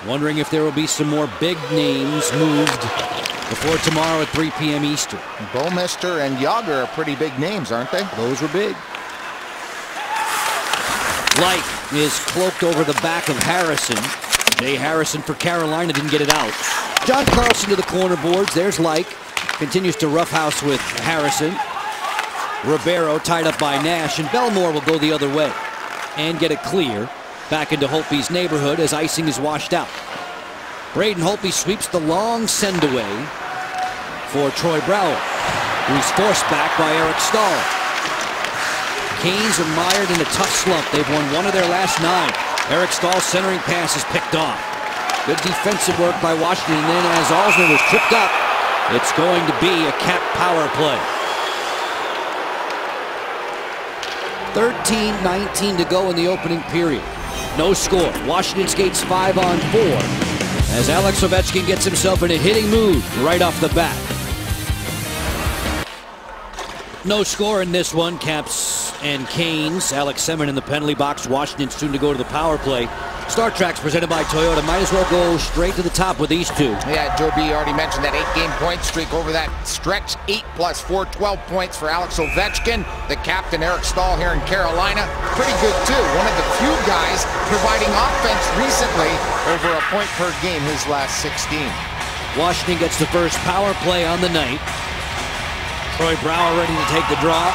Wondering if there will be some more big names moved before tomorrow at 3 p.m. Eastern. Bouwmeester and Yager are pretty big names, aren't they? Those were big. Light is cloaked over the back of Harrison. Jay Harrison for Carolina didn't get it out. John Carlson to the corner boards. There's Like. Continues to roughhouse with Harrison. Ribeiro tied up by Nash, and Belmore will go the other way and get it clear back into Holtby's neighborhood as icing is washed out. Braden Holtby sweeps the long send away for Troy Brouwer, who's forced back by Eric Stahl. Canes are mired in a tough slump. They've won 1 of their last 9. Eric Stahl's centering pass is picked off. Good defensive work by Washington, and then as Alsner was tripped up, it's going to be a Cap power play. 13:19 to go in the opening period. No score. Washington skates 5-on-4 as Alex Ovechkin gets himself in a hitting mood right off the bat. No score in this one. Caps and Canes. Alex Semin in the penalty box. Washington soon to go to the power play. Star Treks presented by Toyota. Might as well go straight to the top with these two. Yeah, Joe B already mentioned that 8-game point streak over that stretch. 8 + 4, 12 points for Alex Ovechkin. The captain, Eric Stahl, here in Carolina. Pretty good, too. One of the few guys providing offense recently. Over a point per game his last 16. Washington gets the first power play on the night. Troy Brouwer ready to take the draw.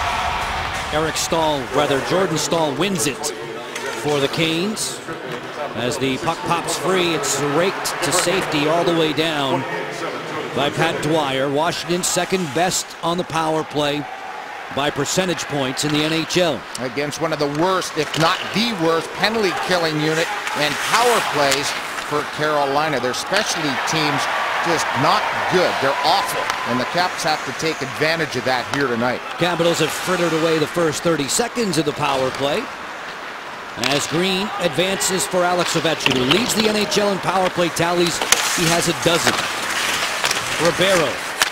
Jordan Stahl wins it for the Canes. As the puck pops free, it's raked to safety all the way down by Pat Dwyer. Washington second best on the power play by percentage points in the NHL. Against one of the worst, if not the worst, penalty killing unit and power plays for Carolina. Their specialty teams just not good. They're awful, and the Caps have to take advantage of that here tonight. Capitals have frittered away the first 30 seconds of the power play as Green advances for Alex Ovechkin, who leads the NHL in power play tallies. He has a dozen. Ribeiro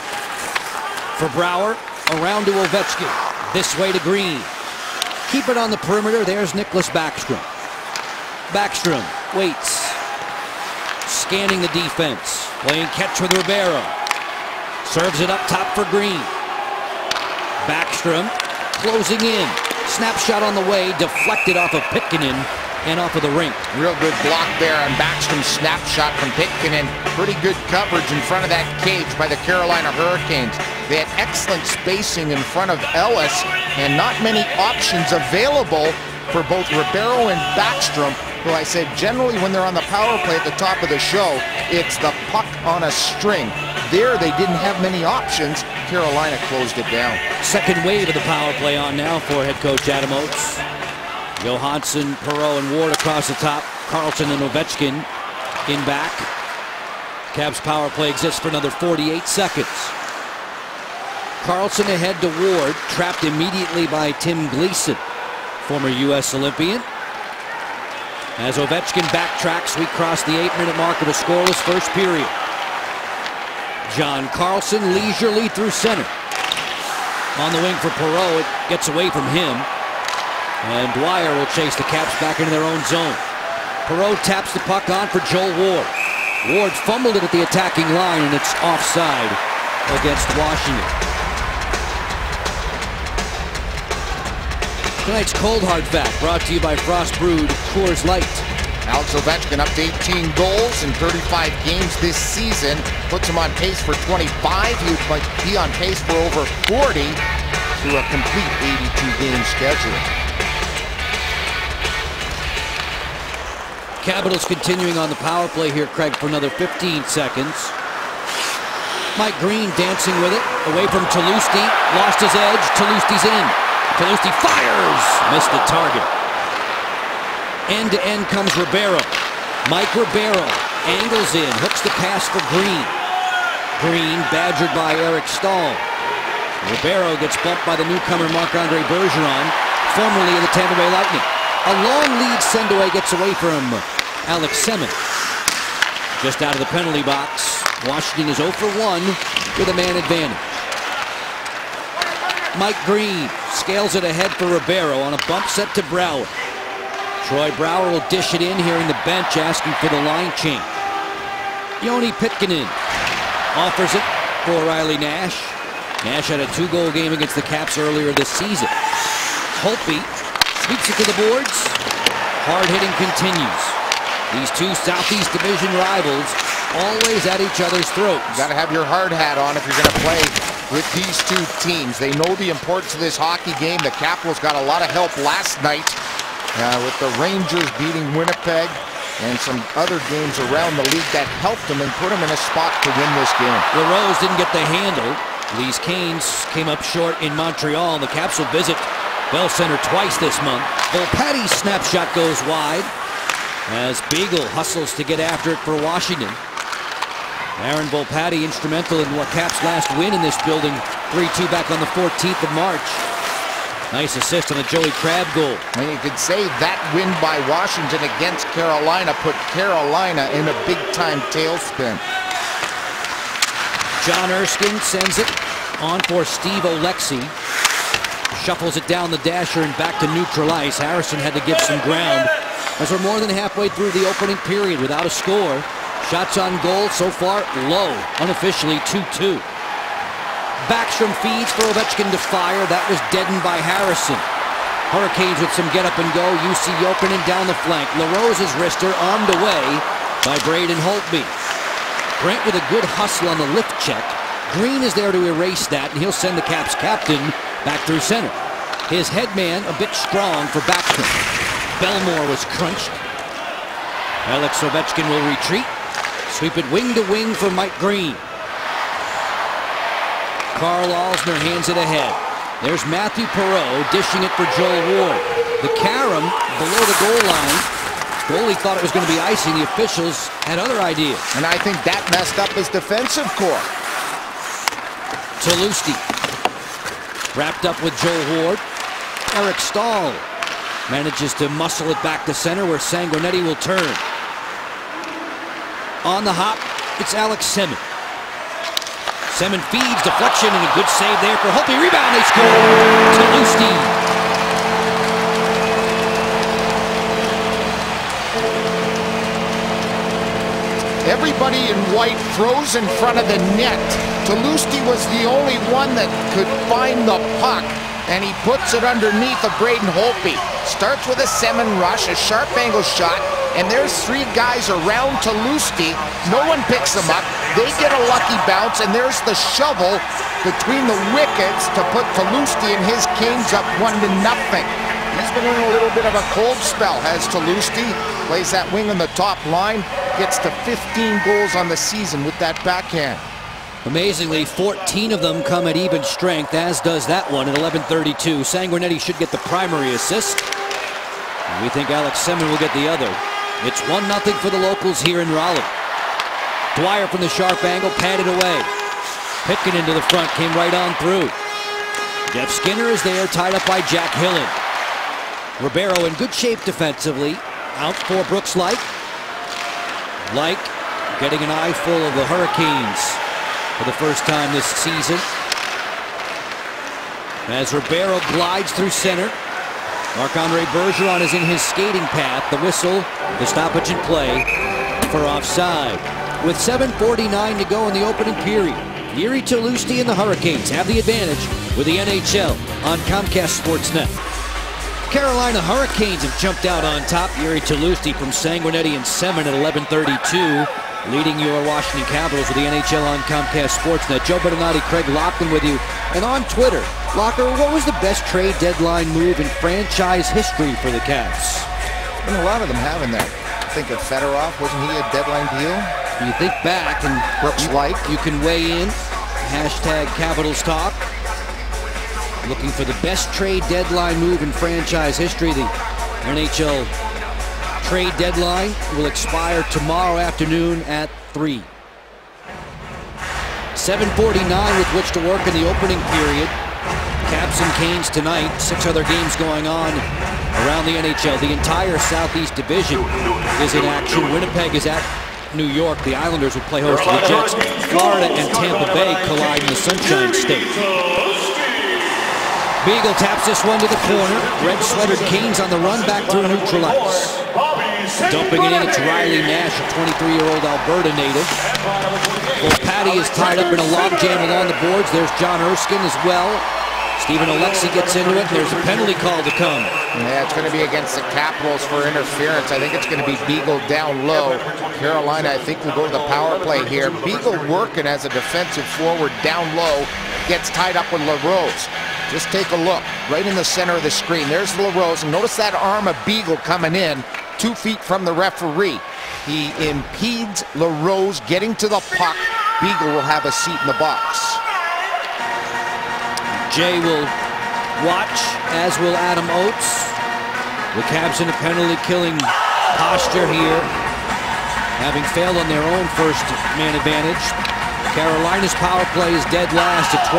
for Brouwer, around to Ovechkin, this way to Green. Keep it on the perimeter. There's Nicklas Backstrom. Backstrom waits, scanning the defense, playing catch with Ribeiro. Serves it up top for Green. Backstrom closing in. Snapshot on the way, deflected off of Pitkanen and off of the rink. Real good block there on Backstrom's snapshot from Pitkanen. Pretty good coverage in front of that cage by the Carolina Hurricanes. They had excellent spacing in front of Ellis and not many options available for both Ribeiro and Backstrom, who I said generally when they're on the power play at the top of the show, it's the puck on a string. There they didn't have many options. Carolina closed it down. Second wave of the power play on now for head coach Adam Oates. Johansson, Perreault, and Ward across the top. Carlson and Ovechkin in back. Caps power play exists for another 48 seconds. Carlson ahead to Ward, trapped immediately by Tim Gleason, former U.S. Olympian. As Ovechkin backtracks, we cross the 8-minute mark of a scoreless first period. John Carlson leisurely through center. On the wing for Perreault, it gets away from him. And Dwyer will chase the Caps back into their own zone. Perreault taps the puck on for Joel Ward. Ward fumbled it at the attacking line, and it's offside against Washington. Tonight's Cold Hard Fact brought to you by Frost Brewed Coors Light. Alex Ovechkin up to 18 goals in 35 games this season. Puts him on pace for 25. He would be on pace for over 40 through a complete 82-game schedule. Capitals continuing on the power play here, Craig, for another 15 seconds. Mike Green dancing with it. Away from Tulosti. Lost his edge. Tulosti's in. Tulosti fires. Missed the target. End-to-end comes Ribeiro. Mike Ribeiro angles in, hooks the pass for Green. Green badgered by Eric Stahl. Ribeiro gets bumped by the newcomer Marc-Andre Bergeron, formerly of the Tampa Bay Lightning. A long lead send-away gets away from Alex Semin. Just out of the penalty box. Washington is 0 for 1 with a man advantage. Mike Green scales it ahead for Ribeiro on a bump set to Brouwer. Troy Brouwer will dish it in, hearing the bench asking for the line change. Joni Pitkanen offers it for Riley Nash. Nash had a 2-goal game against the Caps earlier this season. Holtby sweeps it to the boards. Hard hitting continues. These two Southeast Division rivals always at each other's throats. You got to have your hard hat on if you're going to play with these two teams. They know the importance of this hockey game. The Capitals got a lot of help last night with the Rangers beating Winnipeg and some other games around the league that helped them and put them in a spot to win this game. LaRose didn't get the handle. These Canes came up short in Montreal. The Caps will visit Bell Center twice this month. Volpatti's snapshot goes wide as Beagle hustles to get after it for Washington. Aaron Volpatti instrumental in what Caps' last win in this building, 3-2 back on the 14th of March. Nice assist on the Joey Crabb goal. And you could say that win by Washington against Carolina put Carolina in a big-time tailspin. John Erskine sends it on for Steve Oleksy. Shuffles it down the dasher and back to neutral ice. Harrison had to give some ground as we're more than halfway through the opening period without a score. Shots on goal so far low, unofficially 2-2. Backstrom feeds for Ovechkin to fire. That was deadened by Harrison. Hurricanes with some get up and go. UC Jokinen down the flank. LaRose's wrister armed away by Braden Holtby. Brent with a good hustle on the lift check. Green is there to erase that, and he'll send the Caps captain back through center. His headman a bit strong for Backstrom. Belmore was crunched. Alex Ovechkin will retreat. Sweep it wing to wing for Mike Green. Carl Alsner hands it ahead. There's Matthew Perreault dishing it for Joel Ward. The carom below the goal line. Goalie thought it was going to be icing. The officials had other ideas. And I think that messed up his defensive core. Tulosti wrapped up with Joel Ward. Eric Stahl manages to muscle it back to center where Sanguinetti will turn. On the hop, it's Alex Semin. Semin feeds, deflection, and a good save there for Holtby. Rebound, they score! Tulosti. Everybody in white froze in front of the net. Tulosti was the only one that could find the puck, and he puts it underneath of Braden Holtby. Starts with a Semin rush, a sharp angle shot, and there's three guys around Tulosti. No one picks them up. They get a lucky bounce, and there's the shovel between the wickets to put Tulosti and his Canes up 1-0. He's been in a little bit of a cold spell, has Tulosti. Plays that wing on the top line, gets to 15 goals on the season with that backhand. Amazingly, 14 of them come at even strength, as does that one at 11:32. Sanguinetti should get the primary assist. And we think Alex Semin will get the other. It's 1-0 for the locals here in Raleigh. Dwyer from the sharp angle, padded away. Pitkin into the front, came right on through. Jeff Skinner is there, tied up by Jack Hillen. Ribeiro in good shape defensively. Out for Brooks Laich. Laich getting an eyeful of the Hurricanes for the first time this season. As Ribeiro glides through center. Marc-Andre Bergeron is in his skating path. The whistle, the stoppage in play for offside. With 7:49 to go in the opening period, Jiri Tulosti and the Hurricanes have the advantage with the NHL on Comcast Sportsnet. Carolina Hurricanes have jumped out on top. Jiri Tulosti from Sanguinetti and Semin at 11:32, leading your Washington Capitals with the NHL on Comcast Sportsnet. Joe Bernardi, Craig Lockton with you. And on Twitter, Locker, what was the best trade deadline move in franchise history for the Caps? And a lot of them have in there. Think of Fedorov, wasn't he a deadline deal? You think back, and Brooks Laich. You can weigh in. Hashtag Capitals Talk. Looking for the best trade deadline move in franchise history. The NHL trade deadline will expire tomorrow afternoon at 3. 7:49 with which to work in the opening period. Caps and Canes tonight. 6 other games going on around the NHL. The entire Southeast Division is in action. Winnipeg is at New York. The Islanders will play host to the Jets. Florida and Tampa Bay collide in the Sunshine State. Beagle taps this one to the corner. Red sweatered Canes on the run back through neutral ice. Dumping it in, it's Riley Nash, a 23-year-old Alberta native. Well, Patty is tied up in a logjam along the boards. There's John Erskine as well. Stephen Oleksy gets into it. There's a penalty call to come. Yeah, it's going to be against the Capitals for interference. I think it's going to be Beagle down low. Carolina, I think, will go to the power play here. Beagle working as a defensive forward down low. Gets tied up with LaRose. Just take a look. Right in the center of the screen. There's LaRose. And notice that arm of Beagle coming in 2 feet from the referee. He impedes LaRose getting to the puck. Beagle will have a seat in the box. Jay will watch, as will Adam Oates. The Caps in a penalty-killing posture here, having failed on their own first man advantage. Carolina's power play is dead last at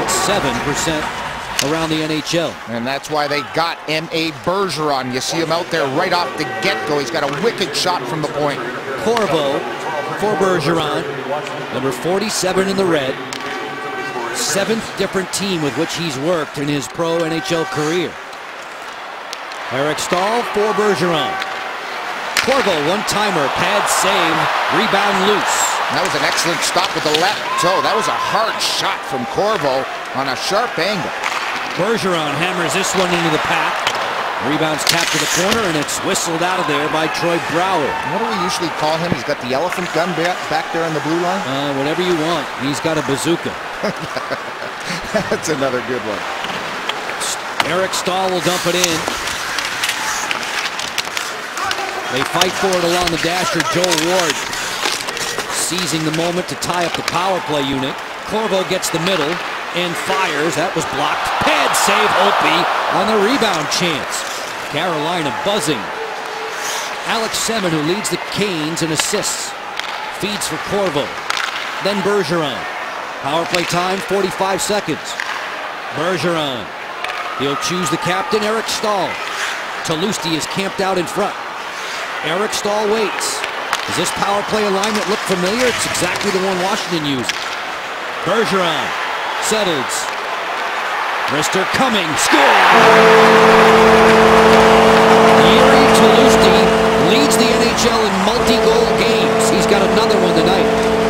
12.7% around the NHL. And that's why they got M.A. Bergeron. You see him out there right off the get-go. He's got a wicked shot from the point. Corvo for Bergeron, number 47 in the red. 7th different team with which he's worked in his pro NHL career. Eric Stahl for Bergeron. Corvo, one-timer, pad save, rebound loose. That was an excellent stop with the left toe. That was a hard shot from Corvo on a sharp angle. Bergeron hammers this one into the pack. Rebounds tapped to the corner, and it's whistled out of there by Troy Brouwer. What do we usually call him? He's got the elephant gun back there on the blue line? Whatever you want. He's got a bazooka. That's another good one. Eric Stahl will dump it in. They fight for it along the dasher. Joel Ward seizing the moment to tie up the power play unit. Corvo gets the middle and fires. That was blocked. Pad save, Opie on the rebound chance. Carolina buzzing. Alex Semin, who leads the Canes in assists, feeds for Corvo. Then Bergeron. Power play time, 45 seconds. Bergeron. He'll choose the captain, Eric Stahl. Talusti is camped out in front. Eric Stahl waits. Does this power play alignment look familiar? It's exactly the one Washington used. Bergeron settles. Rister coming. Score! Jiri Talusti leads the NHL in multi-goal games. He's got another one tonight.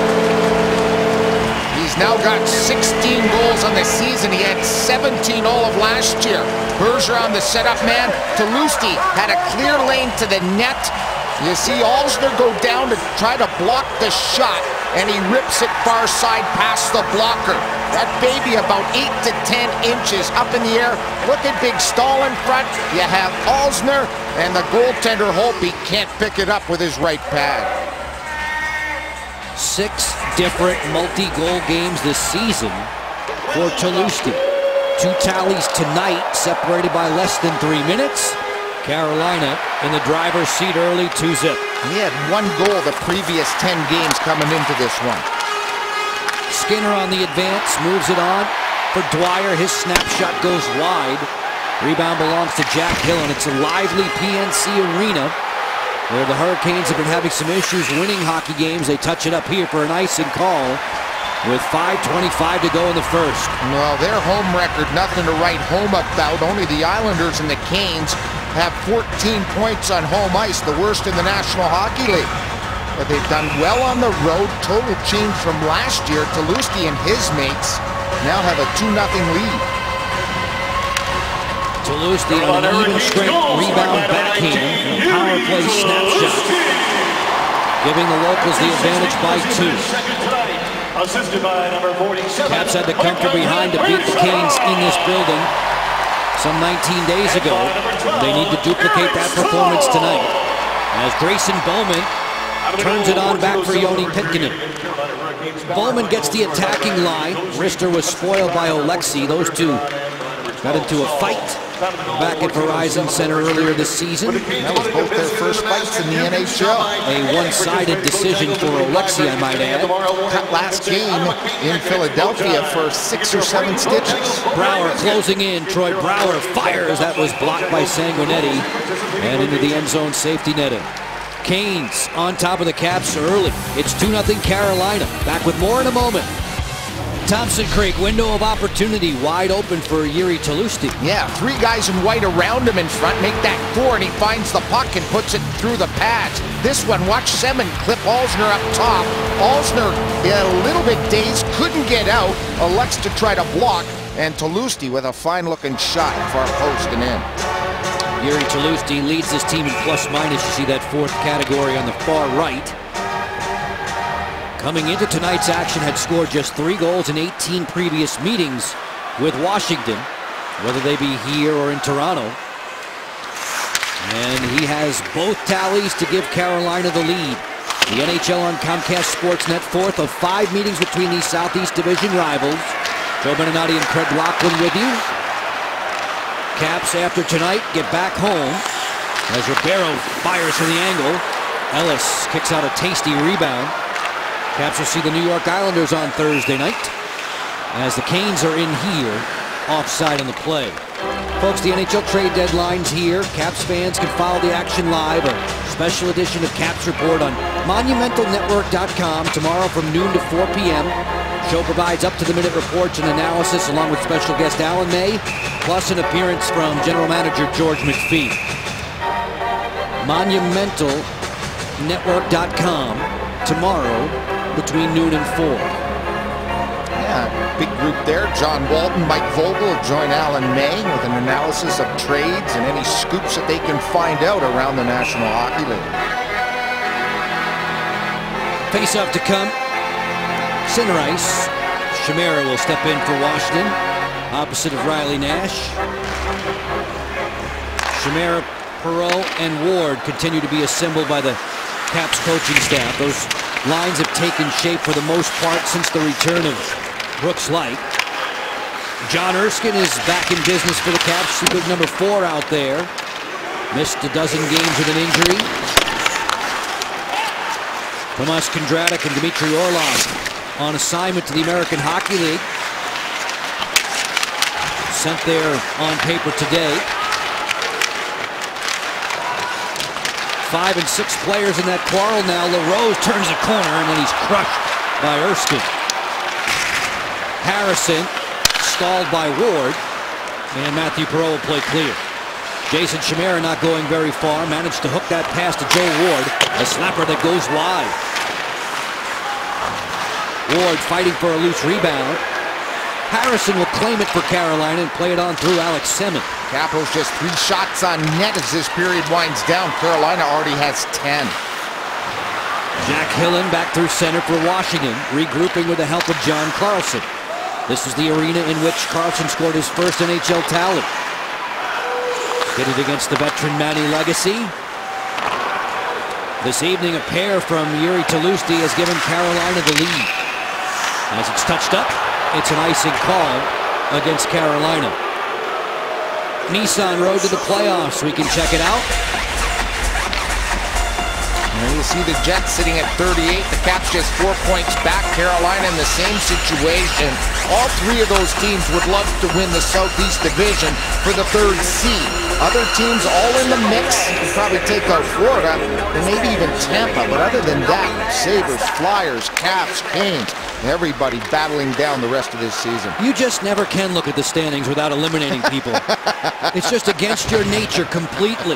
He's now got 16 goals on the season. He had 17 all of last year. Bergeron, the setup man. Talusti had a clear lane to the net. You see Alzner go down to try to block the shot, and he rips it far side past the blocker. That baby about 8 to 10 inches up in the air. Look at big Stahl in front. You have Alzner, and the goaltender Holtby can't pick it up with his right pad. 6 different multi-goal games this season for Talusti. 2 tallies tonight, separated by less than 3 minutes. Carolina in the driver's seat early, 2-0. He had 1 goal the previous 10 games coming into this one. Skinner on the advance, moves it on for Dwyer. His snapshot goes wide. Rebound belongs to Jack Hill, and it's a lively PNC Arena where the Hurricanes have been having some issues winning hockey games. They touch it up here for an icing call with 5:25 to go in the first. Well, their home record, nothing to write home about. Only the Islanders and the Canes have 14 points on home ice, the worst in the National Hockey League. But they've done well on the road. Total change from last year. Talusti and his mates now have a 2-0 lead. Talusti on an even strength rebound backhand and a power play snapshot, giving the locals the advantage by 2. Caps had to come from behind to beat the Canes in this building some 19 days ago. They need to duplicate that performance tonight as Grayson Bowman turns it on back for Joni Pitkanen. Bowman gets the attacking line. Rister was spoiled by Oleksy. Those two got into a fight back at Verizon Center earlier this season. That was both their first fights in the NHL. A one-sided decision for Oleksy, I might add. Cut last game in Philadelphia for 6 or 7 stitches. Brouwer closing in. Troy Brouwer fires. That was blocked by Sanguinetti and into the end zone safety netting. Canes on top of the Caps early. It's 2-0 Carolina. Back with more in a moment. Thompson Creek, window of opportunity wide open for Jiri Tlusty. Yeah, 3 guys in white around him in front, make that 4, and he finds the puck and puts it through the pads. This one, watch Semin clip Alzner up top. Alzner, a little bit dazed, couldn't get out, elects to try to block, and Tlusty with a fine-looking shot, far post and in. Jiri Tlusty leads this team in plus-minus. You see that 4th category on the far right. Coming into tonight's action, had scored just 3 goals in 18 previous meetings with Washington, whether they be here or in Toronto. And he has both tallies to give Carolina the lead. The NHL on Comcast Sportsnet, 4th of 5 meetings between these Southeast Division rivals. Joe Beninati and Craig Laughlin with you. Caps, after tonight, get back home as Ribeiro fires from the angle. Ellis kicks out a tasty rebound. Caps will see the New York Islanders on Thursday night as the Canes are in here, offside on the play. Folks, the NHL trade deadline's here. Caps fans can follow the action live. A special edition of Caps Report on MonumentalNetwork.com tomorrow from noon to 4 p.m. Show provides up-to-the-minute reports and analysis along with special guest Alan May, plus an appearance from General Manager George McPhee. MonumentalNetwork.com tomorrow between noon and 4. Yeah, big group there. John Walton, Mike Vogel will join Alan May with an analysis of trades and any scoops that they can find out around the National Hockey League. Face-off to come. Center ice. Chimera will step in for Washington, opposite of Riley Nash. Chimera, Perreault, and Ward continue to be assembled by the Caps coaching staff. Those lines have taken shape for the most part since the return of Brooks Light. John Erskine is back in business for the Caps. Big number 4 out there. Missed a dozen games with an injury. Tomas Kondratic and Dmitry Orlov on assignment to the American Hockey League. Sent there on paper today. 5 and 6 players in that quarrel now. LaRose turns the corner and then he's crushed by Erskine. Harrison stalled by Ward, and Matthew Perreault will play clear. Jason Chimera not going very far, managed to hook that pass to Joe Ward, a slapper that goes wide. Ward fighting for a loose rebound. Harrison will claim it for Carolina and play it on through Alex Semin. Capitals just 3 shots on net as this period winds down. Carolina already has 10. Jack Hillen back through center for Washington, regrouping with the help of John Carlson. This is the arena in which Carlson scored his first NHL tally. Did it against the veteran Manny Legacy. This evening, a pair from Jiri Tlusty has given Carolina the lead. As it's touched up, it's an icing call against Carolina. Nissan road to the playoffs. We can check it out. And you see the Jets sitting at 38. The Caps just 4 points back. Carolina in the same situation. All 3 of those teams would love to win the Southeast Division for the 3rd seed. Other teams all in the mix. You'd probably take out Florida and maybe even Tampa. But other than that, Sabres, Flyers, Caps, Canes, everybody battling down the rest of this season. You just never can look at the standings without eliminating people. It's just against your nature completely.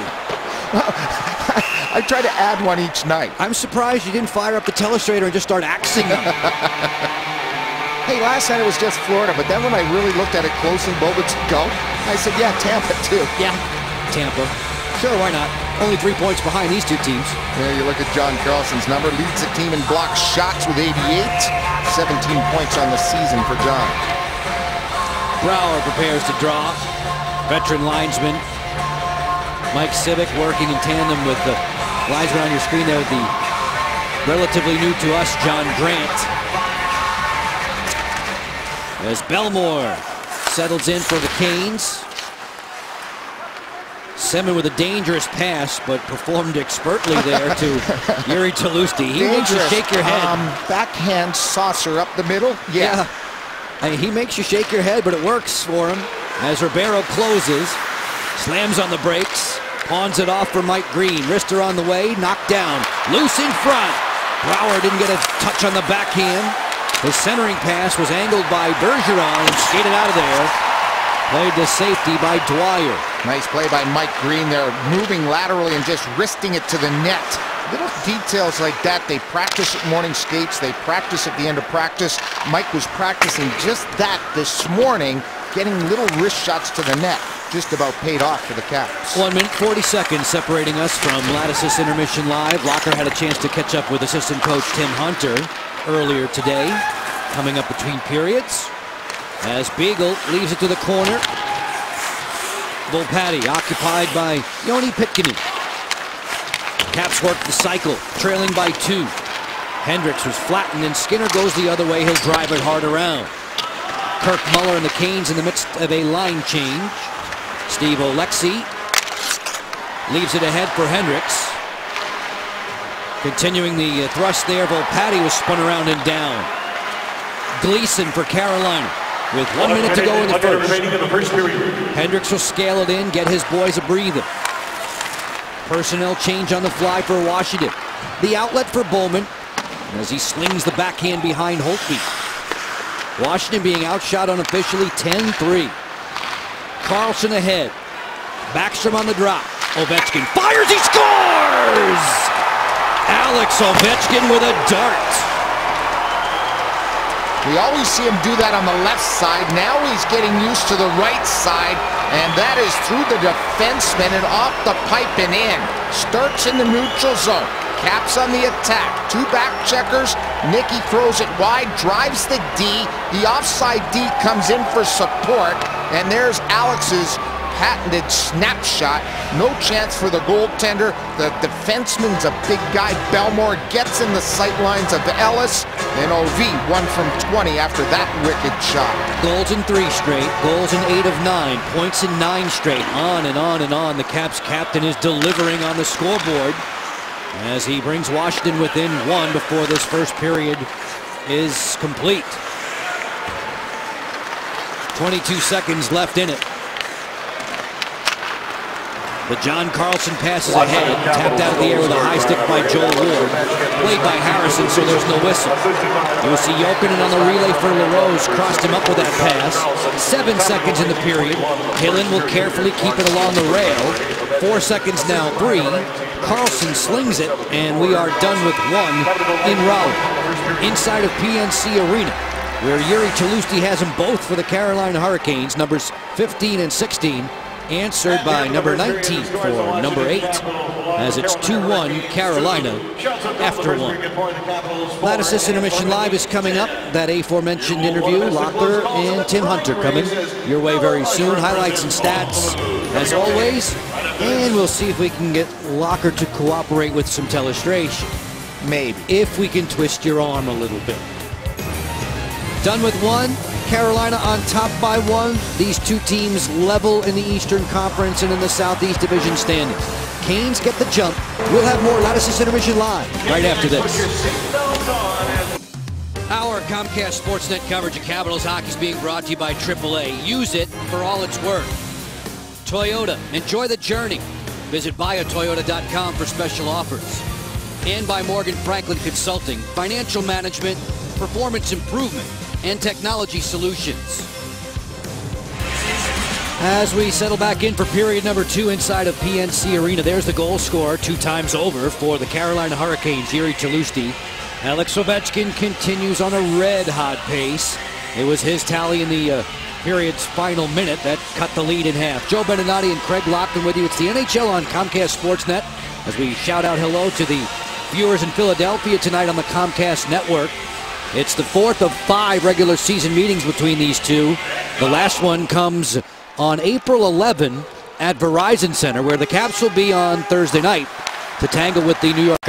I try to add one each night. I'm surprised you didn't fire up the telestrator and just start axing them. Hey, last night it was just Florida, but then when I really looked at it closely moments ago, I said, yeah, Tampa too. Yeah, Tampa. Sure, why not? Only 3 points behind these 2 teams. Yeah, you look at John Carlson's number, leads the team in blocked shots with 88. 17 points on the season for John. Brouwer prepares to draw. Veteran linesman Mike Civic working in tandem with the linesman on your screen there, the relatively new to us John Grant. As Belmore settles in for the Canes. Semin with a dangerous pass, but performed expertly there to Jiri Tlusty. He makes you shake your head. Backhand saucer up the middle. Yeah. I mean, he makes you shake your head, but it works for him. As Ribeiro closes, slams on the brakes, pawns it off for Mike Green. Wrister on the way, knocked down, loose in front. Brouwer didn't get a touch on the backhand. His centering pass was angled by Bergeron and skated out of there. Played to safety by Dwyer. Nice play by Mike Green there, moving laterally and just wristing it to the net. Little details like that, they practice at morning skates, they practice at the end of practice. Mike was practicing just that this morning, getting little wrist shots to the net. Just about paid off for the Caps. 1 minute 40 seconds separating us from Lattice's Intermission Live. Locker had a chance to catch up with assistant coach Tim Hunter earlier today, coming up between periods. As Beagle leaves it to the corner. Volpatti occupied by Joni Pitkanen. Caps work the cycle, trailing by 2. Hendricks was flattened and Skinner goes the other way. He'll drive it hard around. Kirk Muller and the Canes in the midst of a line change. Steve Oleksy leaves it ahead for Hendricks. Continuing the thrust there, Volpatti was spun around and down. Gleason for Carolina with 1 minute to go in the first. Hendricks will scale it in, get his boys a breather. Personnel change on the fly for Washington. The outlet for Bowman as he slings the backhand behind Holtby. Washington being outshot unofficially 10-3. Carlson ahead. Backstrom on the drop. Ovechkin fires, he scores! Alex Ovechkin with a dart. We always see him do that on the left side. Now he's getting used to the right side, and that is through the defenseman and off the pipe and in. Starts in the neutral zone. Caps on the attack. 2 back checkers. Nicky throws it wide, drives the D. The offside D comes in for support, and there's Alex's patented snapshot. No chance for the goaltender. The defenseman's a big guy. Belmore gets in the sight lines of Ellis, and OV 1 from 20 after that wicked shot. Goals in 3 straight, goals in 8 of 9, points in 9 straight. On and on and on. The Caps captain is delivering on the scoreboard as he brings Washington within 1 before this first period is complete. 22 seconds left in it. The John Carlson passes ahead, tapped out of the air with a high stick by Joel Ward. Played by Harrison, so there's no whistle. Jussi Jokinen on the relay for LaRose, crossed him up with that pass. 7 seconds in the period. Hillen will carefully keep it along the rail. 4 seconds now, 3. Carlson slings it, and we are done with 1 in Raleigh. Inside of PNC Arena, where Yuri Chalustey has them both for the Carolina Hurricanes, numbers 15 and 16. Answered by number 19 for number 8, as it's 2-1 Carolina after 1. Lattice's Intermission Live is coming up. That aforementioned interview, Locker and Tim Hunter coming your way very soon. Highlights and stats as always, and we'll see if we can get Locker to cooperate with some telestration. Maybe. If we can twist your arm a little bit. Done with 1. Carolina on top by 1. These 2 teams level in the Eastern Conference and in the Southeast Division standings. Canes get the jump. We'll have more Lattice's Intermission Live right after this. Our Comcast Sportsnet coverage of Capitals hockey is being brought to you by AAA. Use it for all it's worth. Toyota. Enjoy the journey. Visit buyatoyota.com for special offers. And by Morgan Franklin Consulting. Financial management, performance improvement, and technology solutions. As we settle back in for period number 2 inside of PNC Arena, there's the goal scorer 2 times over for the Carolina Hurricanes, Yuri Chalustey. Alex Ovechkin continues on a red-hot pace. It was his tally in the period's final minute that cut the lead in half. Joe Beninati and Craig Lockton with you. It's the NHL on Comcast Sportsnet as we shout out hello to the viewers in Philadelphia tonight on the Comcast Network. It's the 4th of 5 regular season meetings between these two. The last one comes on April 11 at Verizon Center, where the Caps will be on Thursday night to tangle with the New York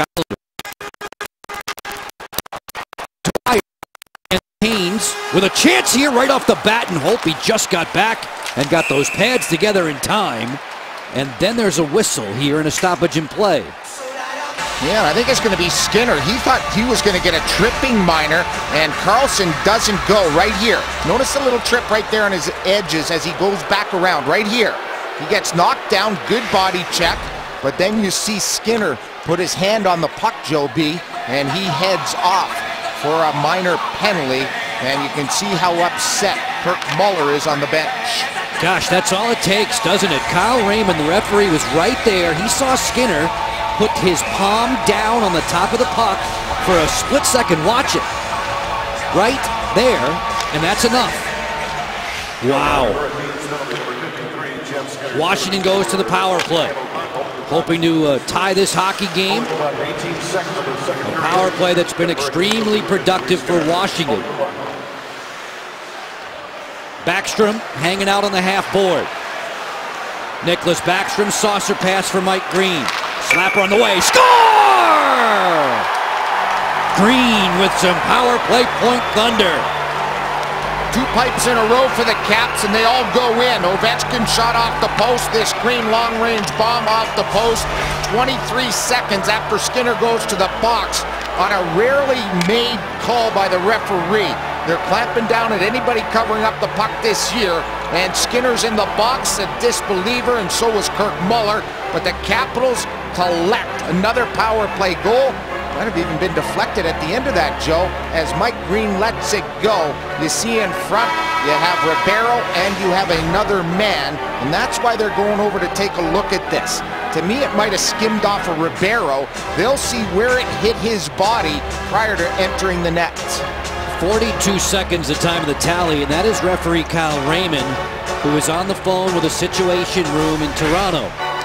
Islanders. And Canes with a chance here right off the bat, and Holtby just got back and got those pads together in time. And then there's a whistle here and a stoppage in play. Yeah, I think it's going to be Skinner. He thought he was going to get a tripping minor, and Carlson doesn't go right here. Notice the little trip right there on his edges as he goes back around right here. He gets knocked down, good body check, but then you see Skinner put his hand on the puck, Joe B, and he heads off for a minor penalty, and you can see how upset Kirk Muller is on the bench. Gosh, that's all it takes, doesn't it? Kyle Raymond, the referee, was right there. He saw Skinner put his palm down on the top of the puck for a split second. Watch it. Right there, and that's enough. Wow. Washington goes to the power play, hoping to tie this hockey game. A power play that's been extremely productive for Washington. Backstrom hanging out on the half board. Nicholas Backstrom, saucer pass for Mike Green. Slapper on the way. Score! Green with some power play point thunder. 2 pipes in a row for the Caps, and they all go in. Ovechkin shot off the post. This Green long-range bomb off the post. 23 seconds after Skinner goes to the box on a rarely made call by the referee. They're clamping down at anybody covering up the puck this year, and Skinner's in the box, a disbeliever, and so was Kirk Muller. But the Capitals collect another power play goal. Might have even been deflected at the end of that, Joe, as Mike Green lets it go. You see in front, you have Ribeiro and you have another man, and that's why they're going over to take a look at this. To me, it might have skimmed off of Ribeiro. They'll see where it hit his body prior to entering the net. 42 seconds the time of the tally, and that is referee Kyle Raymond, who is on the phone with a situation room in Toronto.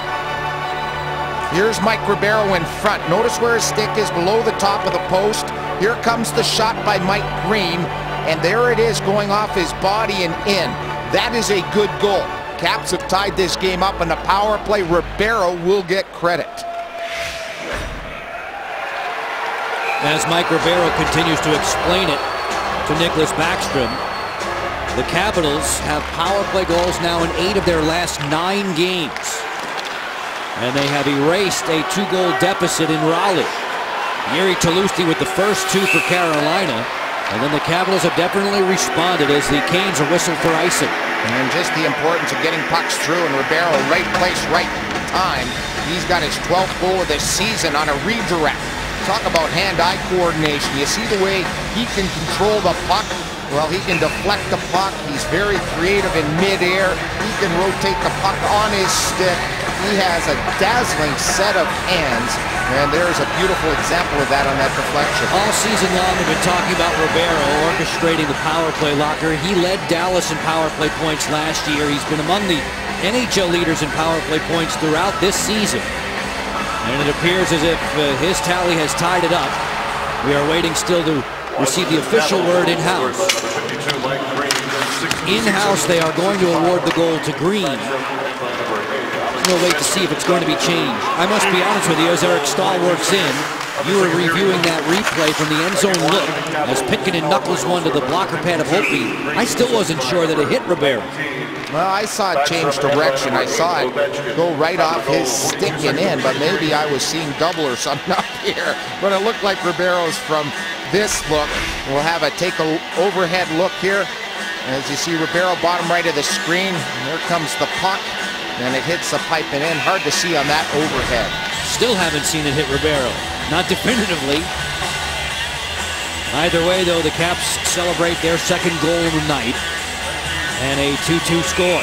Here's Mike Ribeiro in front. Notice where his stick is below the top of the post. Here comes the shot by Mike Green, and there it is going off his body and in. That is a good goal. Caps have tied this game up in the power play. Ribeiro will get credit. As Mike Ribeiro continues to explain it to Nicholas Backstrom, the Capitals have power play goals now in 8 of their last 9 games. And they have erased a 2-goal deficit in Raleigh. Jiri Tlusty with the first 2 for Carolina. And then the Capitals have definitely responded as the Canes are whistled for icing. And just the importance of getting pucks through, and Ribeiro, right place, right time. He's got his 12th goal of the season on a redirect. Talk about hand-eye coordination. You see the way he can control the puck? Well, he can deflect the puck. He's very creative in midair. He can rotate the puck on his stick. He has a dazzling set of hands, and there's a beautiful example of that on that deflection. All season long, we've been talking about Ribeiro orchestrating the power play locker. He led Dallas in power play points last year. He's been among the NHL leaders in power play points throughout this season. And it appears as if his tally has tied it up. We are waiting still to receive the official word in-house. In-house, they are going to award the goal to Green. We'll wait to see if it's going to be changed. I must be honest with you, as Eric Stahl works in, you were reviewing that replay from the end zone look as Pitkin knuckles one to the blocker pad of Hopi. I still wasn't sure that it hit Ribeiro. Well, I saw it change direction. I saw it go right off his stick and in, but maybe I was seeing double or something up here. But it looked like Ribeiro's from this look. We'll have a take a overhead look here. As you see Ribeiro bottom right of the screen, and there comes the puck. And it hits the pipe and in. Hard to see on that overhead. Still haven't seen it hit Ribeiro. Not definitively. Either way, though, the Caps celebrate their second goal of the night. And a 2-2 score.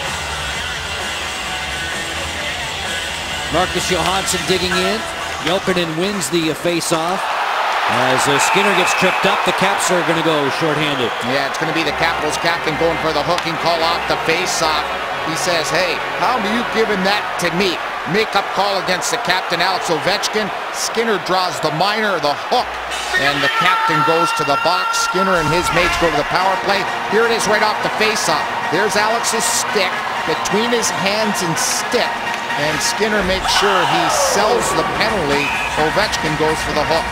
Marcus Johansson digging in. Jokinen wins the face-off. As Skinner gets tripped up, the Caps are going to go shorthanded. Yeah, it's going to be the Capitals captain going for the hooking call off the face-off. He says, hey, how are you giving that to me? Make-up call against the captain, Alex Ovechkin. Skinner draws the minor, the hook, and the captain goes to the box. Skinner and his mates go to the power play. Here it is right off the face-off. There's Alex's stick between his hands and stick, and Skinner makes sure he sells the penalty. Ovechkin goes for the hook.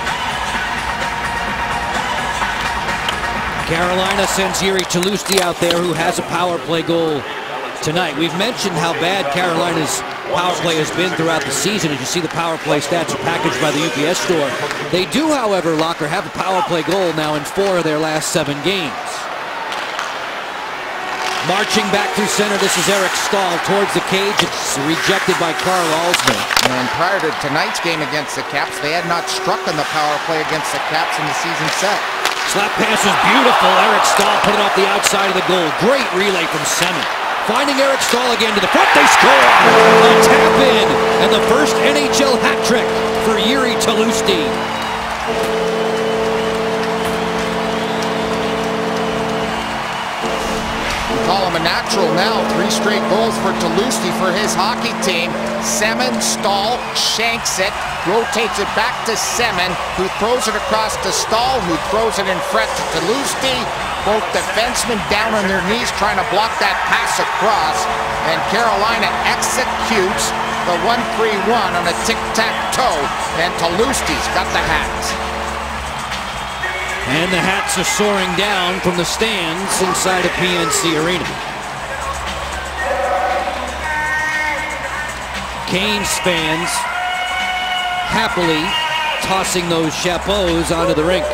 Carolina sends Jiri Tlusty out there, who has a power play goal tonight. We've mentioned how bad Carolina's power play has been throughout the season. As you see, the power play stats are packaged by the UPS store. They do, however, Locker, have a power play goal now in 4 of their last 7 games. Marching back through center, this is Eric Stahl towards the cage. It's rejected by Carl Alsman. And prior to tonight's game against the Caps, they had not struck on the power play against the Caps in the season set. Slap pass was beautiful. Eric Staal put it off the outside of the goal. Great relay from Semin. Finding Eric Staal again to the front. They score! A tap in. And the first NHL hat trick for Jiri Tlusty. Call him a natural now. 3 straight goals for Tlusty for his hockey team. Semin, Staal, shanks it, rotates it back to Semin, who throws it across to Staal, who throws it in front to Tlusty. Both defensemen down on their knees trying to block that pass across. And Carolina executes the 1-3-1 on a tic-tac-toe. And Tlusty's got the hat. And the hats are soaring down from the stands inside of PNC Arena. Canes fans happily tossing those chapeaus onto the rink.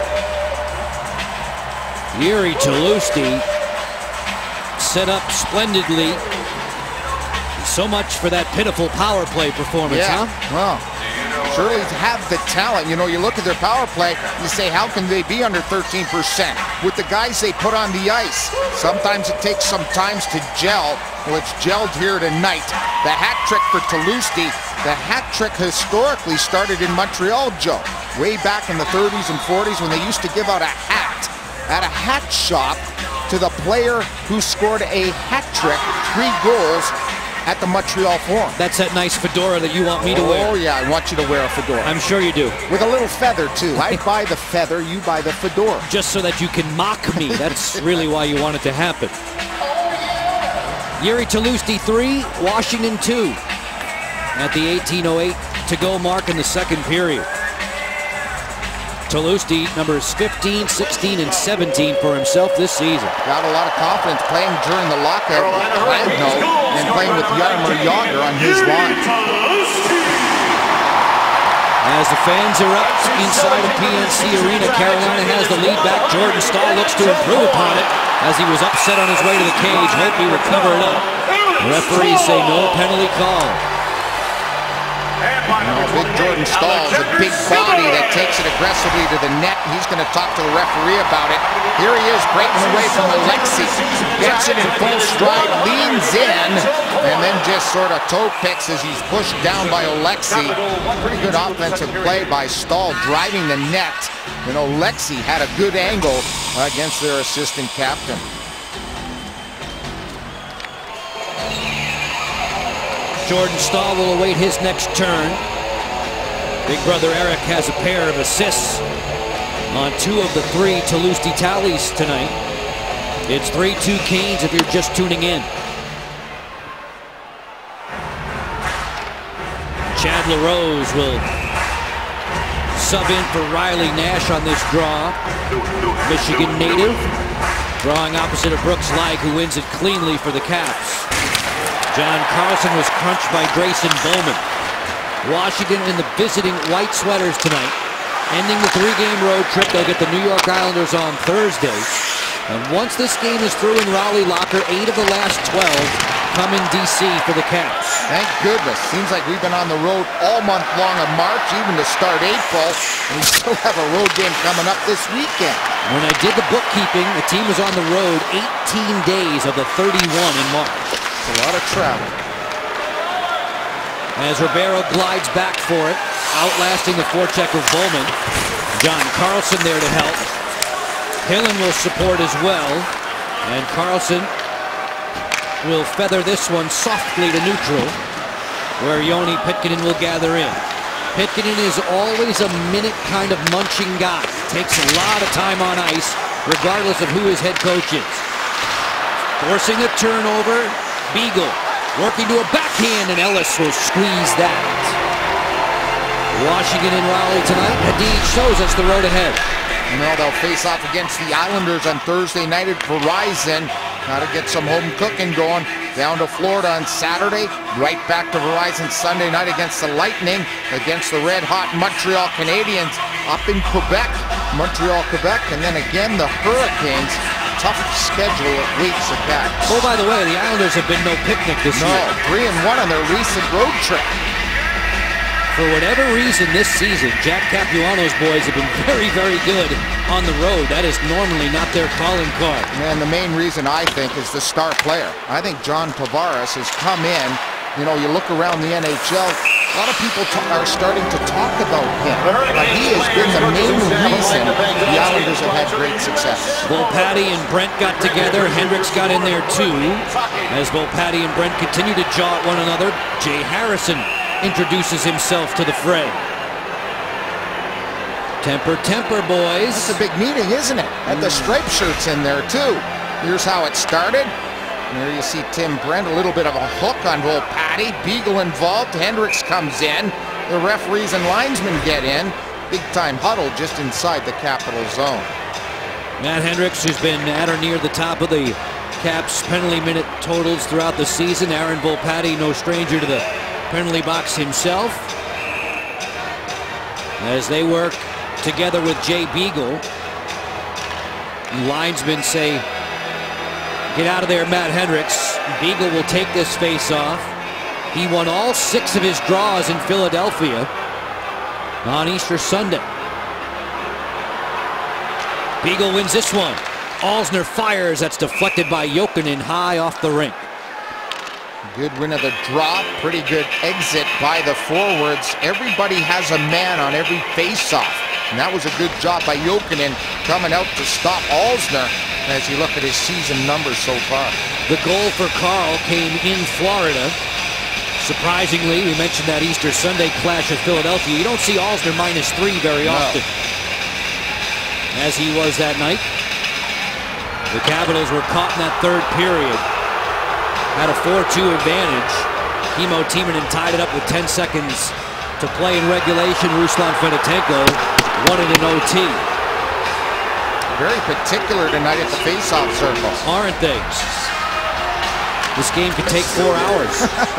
Jiri Tlusty set up splendidly. So much for that pitiful power play performance, huh? Well, surely have the talent. You know, you look at their power play, you say, how can they be under 13% with the guys they put on the ice? Sometimes it takes some time to gel. Well, it's gelled here tonight. The hat trick for Tlusty. The hat trick historically started in Montreal, Joe. Way back in the 30s and 40s when they used to give out a hat at a hat shop to the player who scored a hat trick, 3 goals, at the Montreal Forum. That's that nice fedora that you want me to wear. Oh, yeah, I want you to wear a fedora. I'm sure you do. With a little feather, too. I buy the feather, you buy the fedora. Just so that you can mock me. That's really why you want it to happen. Jiri Tlusty 3, Washington 2. At the 18:08 to go mark in the second period. Tlusty, numbers 15, 16, and 17 for himself this season. Got a lot of confidence playing during the lockout with Gladno and playing with Jaromir Jagr on his line. As the fans erupt inside of PNC Arena, Carolina has the lead back. Jordan Staal looks to improve upon it as he was upset on his way to the cage. Hope he recovered it up. The referees say no penalty call. Big Jordan Staal is a big body that takes it aggressively to the net. He's going to talk to the referee about it. Here he is breaking away from Alexi. Gets it in full stride, leans in, and then just sort of toe picks as he's pushed down by Alexi. Pretty good offensive play by Staal driving the net. And Alexi had a good angle against their assistant captain. Jordan Staal will await his next turn. Big brother Eric has a pair of assists on 2 of the 3 Tlusty tallies tonight. It's 3-2 Canes if you're just tuning in. Chad LaRose will sub in for Riley Nash on this draw. Michigan native, drawing opposite of Brooks Laich, who wins it cleanly for the Caps. John Carlson was crunched by Grayson Bowman. Washington in the visiting white sweaters tonight. Ending the 3-game road trip, they'll get the New York Islanders on Thursday. And once this game is through in Raleigh Locker, 8 of the last 12 come in D.C. for the Caps. Thank goodness. Seems like we've been on the road all month long of March, even to start April. And we still have a road game coming up this weekend. When I did the bookkeeping, the team was on the road 18 days of the 31 in March. A lot of travel. As Ribeiro glides back for it, outlasting the forecheck of Bowman. John Carlson there to help. Hillen will support as well. And Carlson will feather this one softly to neutral, where Joni Pitkanen will gather in. Pitkanen is always a minute kind of munching guy. Takes a lot of time on ice, regardless of who his head coach is. Forcing a turnover. Beagle working to a backhand, and Ellis will squeeze that. Washington in Raleigh tonight. Hadid shows us the road ahead. Well, they'll face off against the Islanders on Thursday night at Verizon. Got to get some home cooking going. Down to Florida on Saturday. Right back to Verizon Sunday night against the Lightning. Against the red-hot Montreal Canadiens. Up in Quebec. Montreal, Quebec. And then again, the Hurricanes. Tough schedule awaits the Caps. Oh, by the way, the Islanders have been no picnic this year. No, 3-1 on their recent road trip. For whatever reason this season, Jack Capuano's boys have been very, very good on the road. That is normally not their calling card. And the main reason, I think, is the star player. I think John Tavares has come in. You know, you look around the NHL, a lot of people are starting to talk about him. But he has been the main reason the Islanders have had great success. Volpatti and Brent got together. Hendricks got in there too. As Volpatti and Brent continue to jaw at one another, Jay Harrison introduces himself to the fray. Temper, temper, boys. It's a big meeting, isn't it? And the striped shirt's in there too. Here's how it started. There you see Tim Brent, a little bit of a hook on Volpatti. Beagle involved. Hendricks comes in. The referees and linesmen get in. Big-time huddle just inside the Capital zone. Matt Hendricks, who's been at or near the top of the Caps penalty minute totals throughout the season. Aaron Volpatti, no stranger to the penalty box himself. As they work together with Jay Beagle. Linesmen say, get out of there, Matt Hendricks. Beagle will take this face-off. He won all 6 of his draws in Philadelphia on Easter Sunday. Beagle wins this one. Alzner fires. That's deflected by Jokinen high off the rink. Good win of the draw. Pretty good exit by the forwards. Everybody has a man on every face-off. And that was a good job by Jokinen coming out to stop Alzner as you look at his season numbers so far. The goal for Carl came in Florida. Surprisingly, we mentioned that Easter Sunday clash with Philadelphia. You don't see Alzner -3 very often, as he was that night. The Capitals were caught in that third period. Had a 4-2 advantage. Kimmo Timonen tied it up with 10 seconds to play in regulation. Ruslan Fedotenko won it in OT. Very particular tonight at the face-off circle. Aren't they? This game could take 4 hours.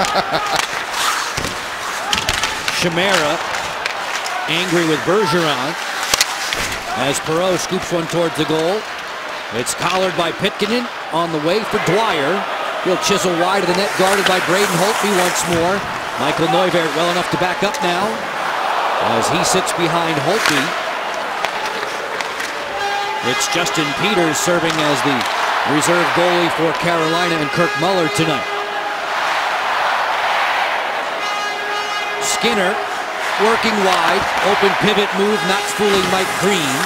Chimera angry with Bergeron as Perreault scoops one towards the goal. It's collared by Pitkanen on the way for Dwyer. He'll chisel wide of the net, guarded by Braden Holtby once more. Michael Neuvirth well enough to back up now as he sits behind Holtby. It's Justin Peters serving as the reserve goalie for Carolina and Kirk Muller tonight. Skinner working wide. Open pivot move, not fooling Mike Green.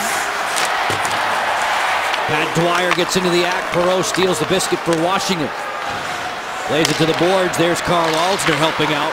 Pat Dwyer gets into the act. Perreault steals the biscuit for Washington. Lays it to the boards. There's Carl Alzner helping out.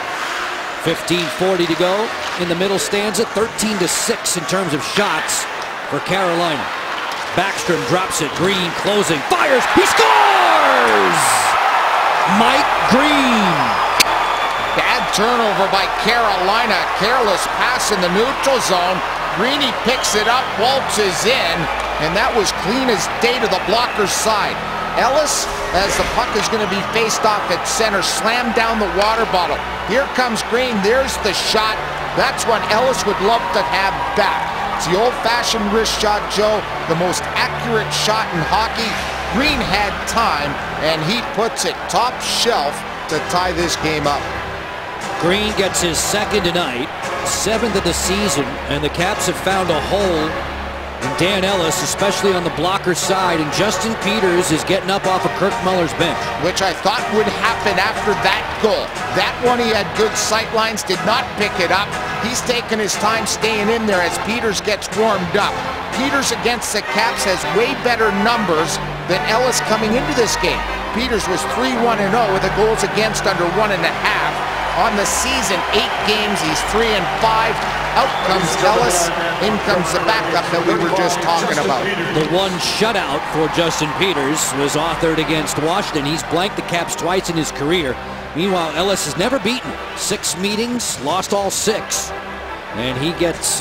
15:40 to go in the middle stanza. 13-6 in terms of shots for Carolina. Backstrom drops it. Green closing. Fires. He scores! Mike Green. Bad turnover by Carolina. Careless pass in the neutral zone. Greeny picks it up, waltzes in, and that was clean as day to the blocker's side. Ellis, as the puck is going to be faced off at center, slammed down the water bottle. Here comes Green. There's the shot. That's what Ellis would love to have back. It's the old-fashioned wrist shot, Joe. The most accurate shot in hockey. Green had time, and he puts it top shelf to tie this game up. Green gets his second tonight, 7th of the season, and the Caps have found a hole in Dan Ellis, especially on the blocker side, and Justin Peters is getting up off of Kirk Muller's bench. Which I thought would happen after that goal. That one he had good sight lines, did not pick it up. He's taking his time staying in there as Peters gets warmed up. Peters against the Caps has way better numbers than Ellis coming into this game. Peters was 3-1-0 with the goals against under 1.5. On the season, 8 games, he's 3-5. Out comes Ellis, in comes the backup that we were just talking about. The one shutout for Justin Peters was authored against Washington. He's blanked the Caps twice in his career. Meanwhile, Ellis has never beaten. 6 meetings, lost all 6. And he gets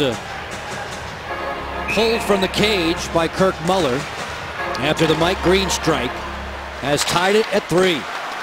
pulled from the cage by Kirk Muller after the Mike Green strike. Has tied it at 3.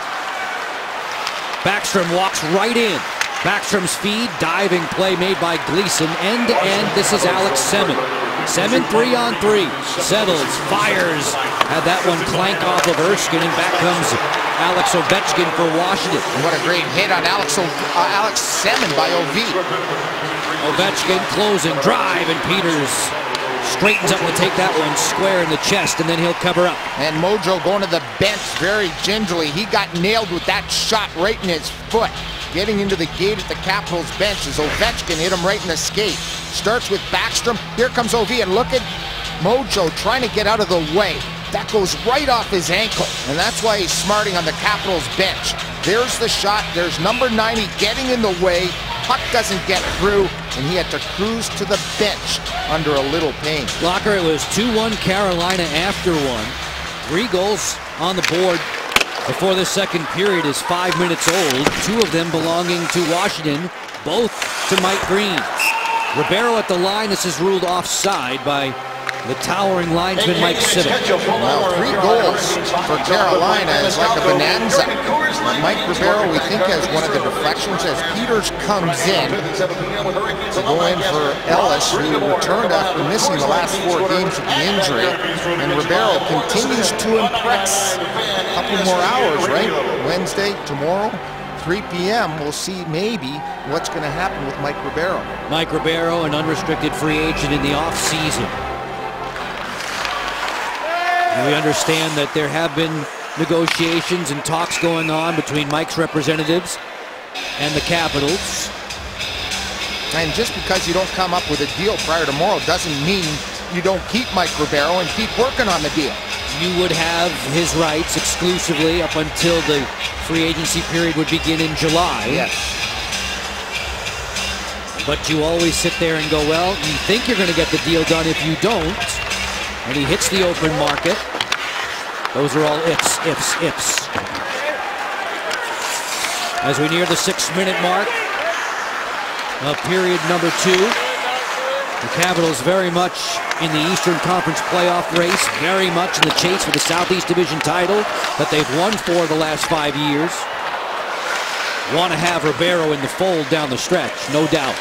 Backstrom walks right in. Backstrom's feed, diving play made by Gleason. End to end, this is Alex Semin. Semin 3-on-3. Settles, fires. Had that one clank off of Erskine, and back comes Alex Ovechkin for Washington. What a great hit on Alex Semin by Ovi. Ovechkin closing, drive, and Peters Straightens up and will take that one square in the chest, and then he'll cover up. And Mojo going to the bench very gingerly. He got nailed with that shot right in his foot. Getting into the gate at the Capitals bench as Ovechkin hit him right in the skate. Starts with Backstrom. Here comes Ov, and look at Mojo trying to get out of the way. That goes right off his ankle, and that's why he's smarting on the Capitals bench. There's the shot. There's number 90 getting in the way. Puck doesn't get through, and he had to cruise to the bench under a little pain. Locker, it was 2-1 Carolina after one. 3 goals on the board before the second period is 5 minutes old. 2 of them belonging to Washington, both to Mike Green. Ribeiro at the line. This is ruled offside by the towering linesman Mike Simmons. Well, 3 goals for Carolina is like a bonanza. Mike Ribeiro, we think, has one of the deflections as Peters comes in to go in for Ellis, who returned after missing the last 4 games with the injury. And Ribeiro continues to impress. A couple more hours, right? Wednesday, tomorrow, 3 p.m. We'll see maybe what's going to happen with Mike Ribeiro. Mike Ribeiro, an unrestricted free agent in the offseason. We understand that there have been negotiations and talks going on between Mike's representatives and the Capitals. And just because you don't come up with a deal prior to tomorrow doesn't mean you don't keep Mike Ribeiro and keep working on the deal. You would have his rights exclusively up until the free agency period would begin in July. Yes. But you always sit there and go, well, you think you're going to get the deal done if you don't. And he hits the open market. Those are all ifs, ifs, ifs. As we near the 6-minute mark of period number 2, the Capitals very much in the Eastern Conference playoff race, very much in the chase for the Southeast Division title that they've won for the last 5 years. Want to have Ribeiro in the fold down the stretch, no doubt.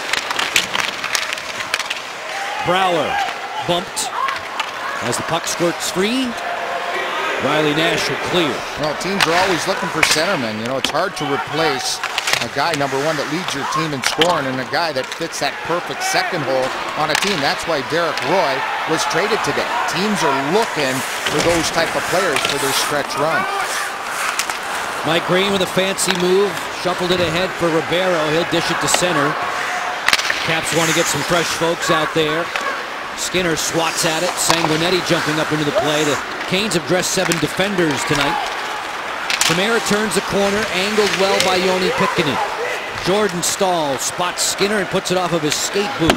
Brouwer bumped as the puck squirts free. Riley Nash will clear. Well, teams are always looking for centermen. You know, it's hard to replace a guy, number 1, that leads your team in scoring and a guy that fits that perfect second hole on a team. That's why Derek Roy was traded today. Teams are looking for those type of players for their stretch run. Mike Green with a fancy move. Shuffled it ahead for Ribeiro. He'll dish it to center. Caps want to get some fresh folks out there. Skinner swats at it. Sanguinetti jumping up into the play. The Canes have dressed 7 defenders tonight. Chimera turns the corner, angled well by Joni Pitkanen. Jordan Staal spots Skinner and puts it off of his skate boot.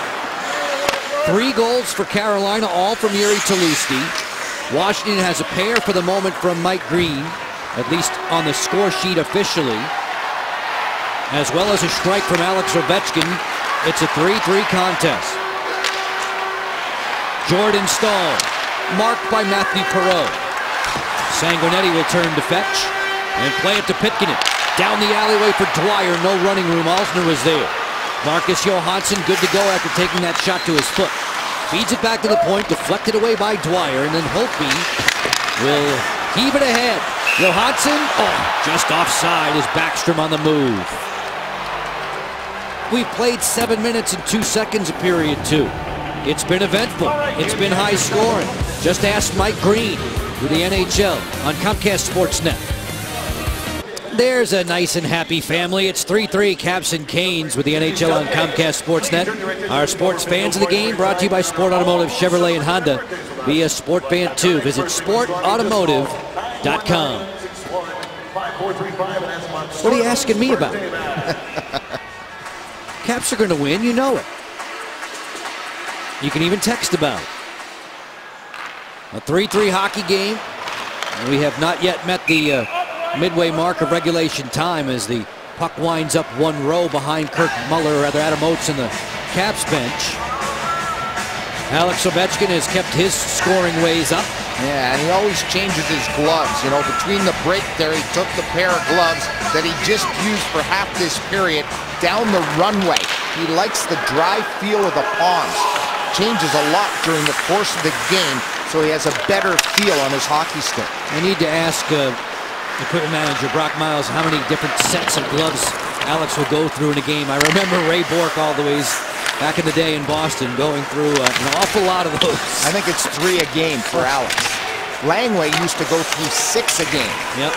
3 goals for Carolina, all from Yuri Taluski. Washington has a pair for the moment from Mike Green, at least on the score sheet officially, as well as a strike from Alex Ovechkin. It's a 3-3 contest. Jordan Staal, marked by Matthew Perreault. Sanguinetti will turn to fetch and play it to Pitkanen. Down the alleyway for Dwyer, no running room. Alsner was there. Marcus Johansson good to go after taking that shot to his foot. Feeds it back to the point, deflected away by Dwyer, and then Holtby will heave it ahead. Johansson, just offside as Backstrom on the move. We've played 7 minutes and 2 seconds of period 2. It's been eventful. It's been high scoring. Just ask Mike Green with the NHL on Comcast Sportsnet. There's a nice and happy family. It's 3-3 Caps and Canes with the NHL on Comcast Sportsnet. Our sports fans of the game brought to you by Sport Automotive Chevrolet and Honda via SportBand 2. Visit sportautomotive.com. What are you asking me about? Caps are going to win, you know it. You can even text about it. A 3-3 hockey game. We have not yet met the midway mark of regulation time as the puck winds up 1 row behind Kirk Muller, or rather Adam Oates in the Caps bench. Alex Ovechkin has kept his scoring ways up. Yeah, and he always changes his gloves. You know, between the break there, he took the pair of gloves that he just used for half this period down the runway. He likes the dry feel of the palms. Changes a lot during the course of the game, so he has a better feel on his hockey stick. I need to ask equipment manager Brock Miles how many different sets of gloves Alex will go through in a game. I remember Ray Bourque always back in the day in Boston, going through an awful lot of those. I think it's 3 a game for Alex. Langley used to go through 6 a game. Yep.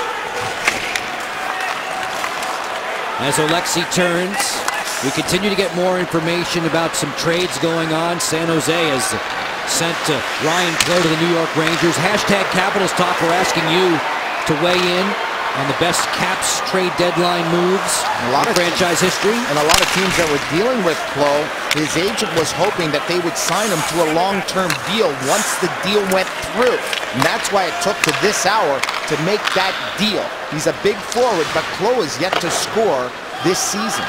As Oleksy turns, we continue to get more information about some trades going on. San Jose has sent Ryan Clough to the New York Rangers. Hashtag Capitals Talk. We're asking you to weigh in on the best Caps trade deadline moves in franchise history. And a lot of teams that were dealing with Clough, his agent was hoping that they would sign him to a long-term deal once the deal went through. And that's why it took to this hour to make that deal. He's a big forward, but Clough is yet to score this season.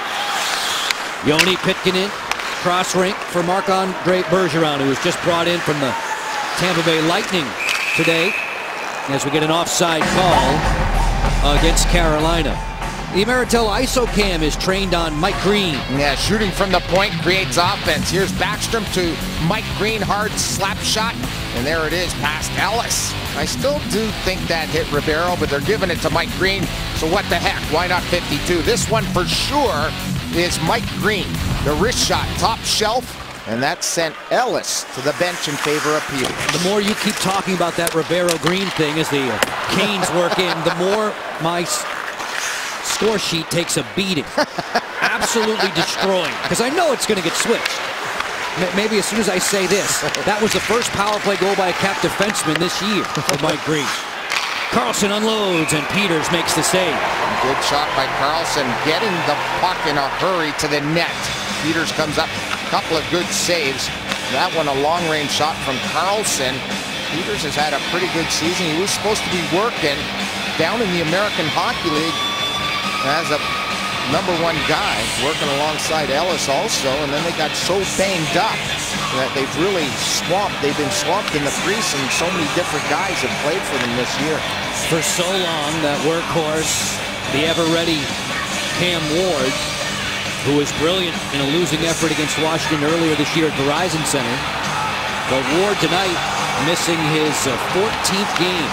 Yoni Pitkinen, cross rink for Marc-Andre Bergeron, who was just brought in from the Tampa Bay Lightning today, as we get an offside call against Carolina. The Ameritel ISOCAM is trained on Mike Green. Yeah, shooting from the point creates offense. Here's Backstrom to Mike Green, hard slap shot, and there it is past Ellis. I still do think that hit Ribeiro, but they're giving it to Mike Green, so what the heck, why not 52? This one for sure is Mike Green. The wrist shot, top shelf, and that sent Ellis to the bench in favor of Peters. The more you keep talking about that Ribeiro Green thing as the Canes work in, the more my score sheet takes a beating. Absolutely destroying, because I know it's going to get switched. Maybe as soon as I say this, that was the first power play goal by a Cap defenseman this year for Mike Green. Carlson unloads, and Peters makes the save. Good shot by Carlson, getting the puck in a hurry to the net. Peters comes up, a couple of good saves. That one a long-range shot from Carlson. Peters has had a pretty good season. He was supposed to be working down in the American Hockey League as a #1 guy, working alongside Ellis also, and then they got so banged up that they've really swamped. They've been swamped in the crease, and so many different guys have played for them this year. For so long, that workhorse, the ever-ready Cam Ward, who was brilliant in a losing effort against Washington earlier this year at Verizon Center. But Ward tonight missing his 14th game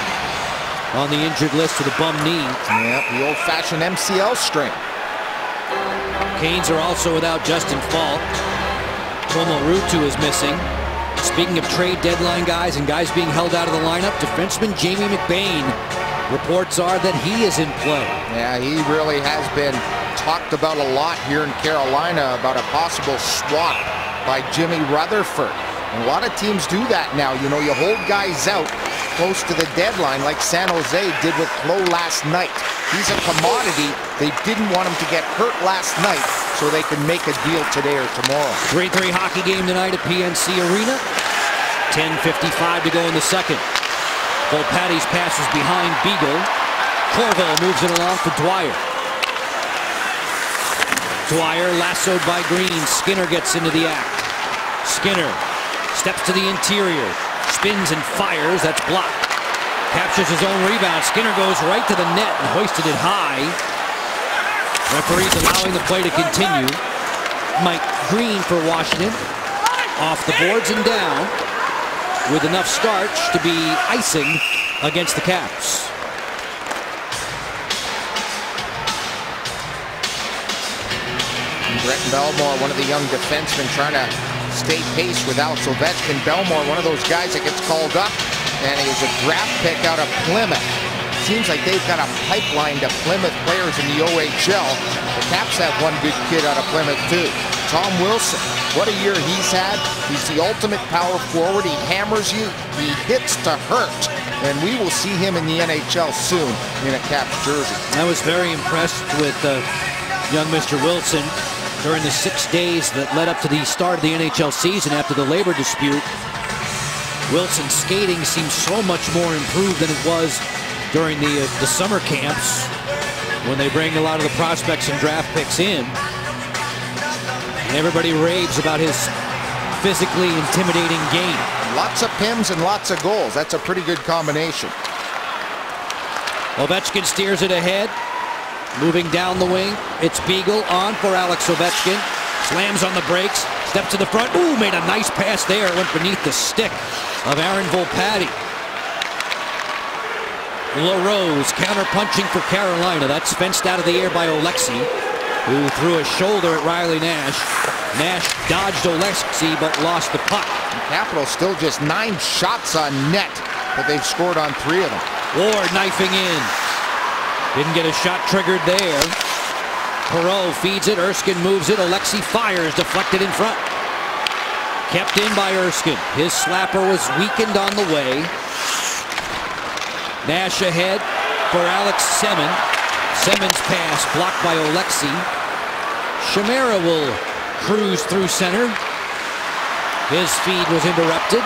on the injured list with a bum knee. Yep, the old-fashioned MCL strain. Canes are also without Justin Falk. Tomo Ruutu is missing. Speaking of trade deadline guys and guys being held out of the lineup, defenseman Jamie McBain, reports are that he is in play. Yeah, he really has been talked about a lot here in Carolina about a possible swap by Jimmy Rutherford. And a lot of teams do that now. You know, you hold guys out close to the deadline like San Jose did with Clough last night. He's a commodity. They didn't want him to get hurt last night so they could make a deal today or tomorrow. 3-3 hockey game tonight at PNC Arena. 10:55 to go in the second. Volpatti's pass is behind Beagle. Corville moves it along for Dwyer. Dwyer lassoed by Green. Skinner gets into the act. Skinner steps to the interior. Spins and fires. That's blocked. Captures his own rebound. Skinner goes right to the net and hoisted it high. Referees allowing the play to continue. Mike Green for Washington. Off the boards and down with enough starch to be icing against the Caps. Brett Belmore, one of the young defensemen, trying to stay pace with Alex Ovechkin. Belmore, one of those guys that gets called up, and he was a draft pick out of Plymouth. Seems like they've got a pipeline to Plymouth players in the OHL. The Caps have one good kid out of Plymouth too. Tom Wilson, what a year he's had. He's the ultimate power forward. He hammers you, he hits to hurt. And we will see him in the NHL soon in a Caps jersey. I was very impressed with young Mr. Wilson during the 6 days that led up to the start of the NHL season after the labor dispute. Wilson's skating seems so much more improved than it was during the summer camps when they bring a lot of the prospects and draft picks in. And everybody raves about his physically intimidating game. Lots of PIMs and lots of goals. That's a pretty good combination. Ovechkin steers it ahead. Moving down the wing, it's Beagle on for Alex Ovechkin. Slams on the brakes, steps to the front. Ooh, made a nice pass there. It went beneath the stick of Aaron Volpatti. LaRose counter-punching for Carolina. That's fenced out of the air by Oleksy. who threw a shoulder at Riley Nash. Nash dodged Oleksiy but lost the puck. Capitals still just 9 shots on net, but they've scored on 3 of them. Ward knifing in. Didn't get a shot triggered there. Perreault feeds it. Erskine moves it. Oleksiy fires, deflected in front. Kept in by Erskine. His slapper was weakened on the way. Nash ahead for Alex Semin. Semin's pass blocked by Oleksiy. Chimera will cruise through center. His feed was interrupted.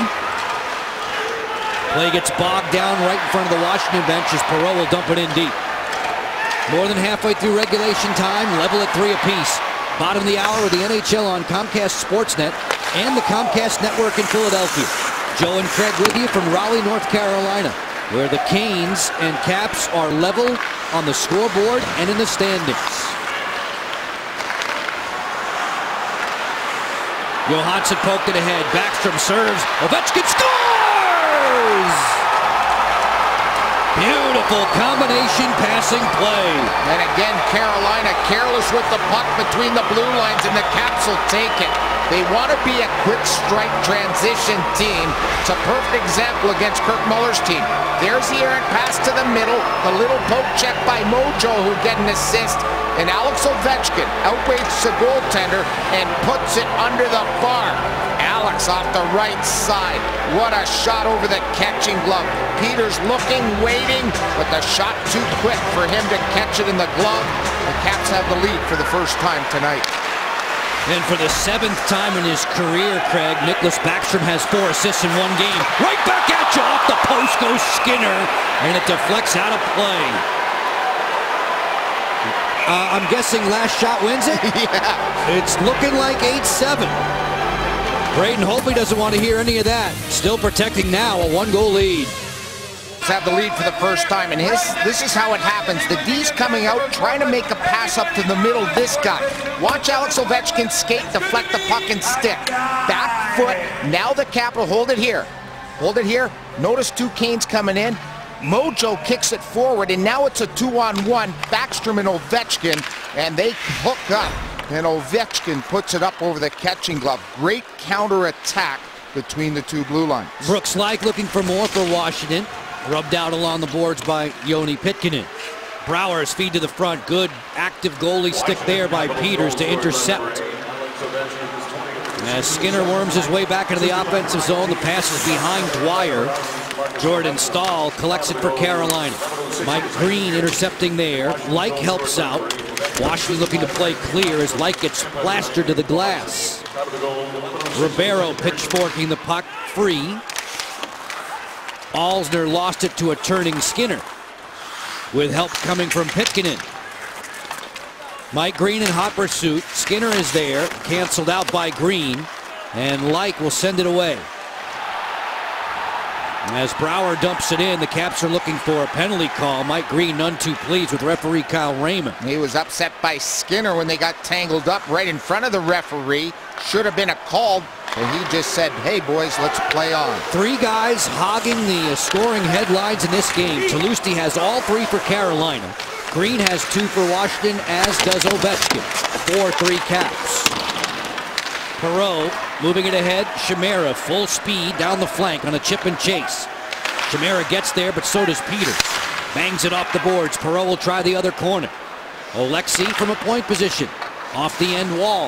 Play gets bogged down right in front of the Washington bench as Perreault will dump it in deep. More than halfway through regulation time, level at 3 apiece. Bottom of the hour with the NHL on Comcast Sportsnet and the Comcast Network in Philadelphia. Joe and Craig with you from Raleigh, North Carolina, where the Canes and Caps are level on the scoreboard and in the standings. Johansson poked it ahead. Backstrom serves. Ovechkin scores! Beautiful combination passing play. And again, Carolina careless with the puck between the blue lines, and the Caps will take it. They want to be a quick strike transition team. It's a perfect example against Kirk Muller's team. There's the errant pass to the middle. The little poke check by Mojo, who get an assist. And Alex Ovechkin outweighs the goaltender and puts it under the bar. Alex off the right side. What a shot over the catching glove. Peters looking, waiting, but the shot too quick for him to catch it in the glove. The Caps have the lead for the first time tonight. And for the 7th time in his career, Craig, Nicklas Backstrom has 4 assists in 1 game. Right back at you. Off the post goes Skinner, and it deflects out of play. I'm guessing last shot wins it? Yeah. It's looking like 8-7. Braden Holtby doesn't want to hear any of that. Still protecting now a 1-goal lead. Have the lead for the first time, and this is how it happens. The D's coming out, trying to make a pass up to the middle. This guy. Watch Alex Ovechkin skate, deflect the puck, and stick. Back foot. Now the Cap will hold it here. Hold it here. Notice 2 Canes coming in. Mojo kicks it forward, and now it's a 2-on-1. Backstrom and Ovechkin, and they hook up. And Ovechkin puts it up over the catching glove. Great counter-attack between the 2 blue lines. Brooks Laich looking for more for Washington. Rubbed out along the boards by Joni Pitkanen. Brouwer's feed to the front. Good active goalie stick there by Peters to intercept. As Skinner worms his way back into the offensive zone, the pass is behind Dwyer. Jordan Staal collects it for Carolina. Mike Green intercepting there. Laich helps out. Washington looking to play clear as Laich gets plastered to the glass. Ribeiro pitchforking the puck free. Alsner lost it to a turning Skinner, with help coming from Pitkanen. Mike Green in hot pursuit. Skinner is there, canceled out by Green, and Laich will send it away. As Brouwer dumps it in, the Caps are looking for a penalty call. Mike Green none too pleased with referee Kyle Raymond. He was upset by Skinner when they got tangled up right in front of the referee. Should have been a call, but he just said, hey boys, let's play on. 3 guys hogging the scoring headlines in this game. Tulosti has all 3 for Carolina. Green has 2 for Washington, as does Ovechkin. 4-3 Caps. Perreault moving it ahead. Chimera full speed down the flank on a chip and chase. Chimera gets there, but so does Peters. Bangs it off the boards. Perreault will try the other corner. Oleksiy from a point position. Off the end wall.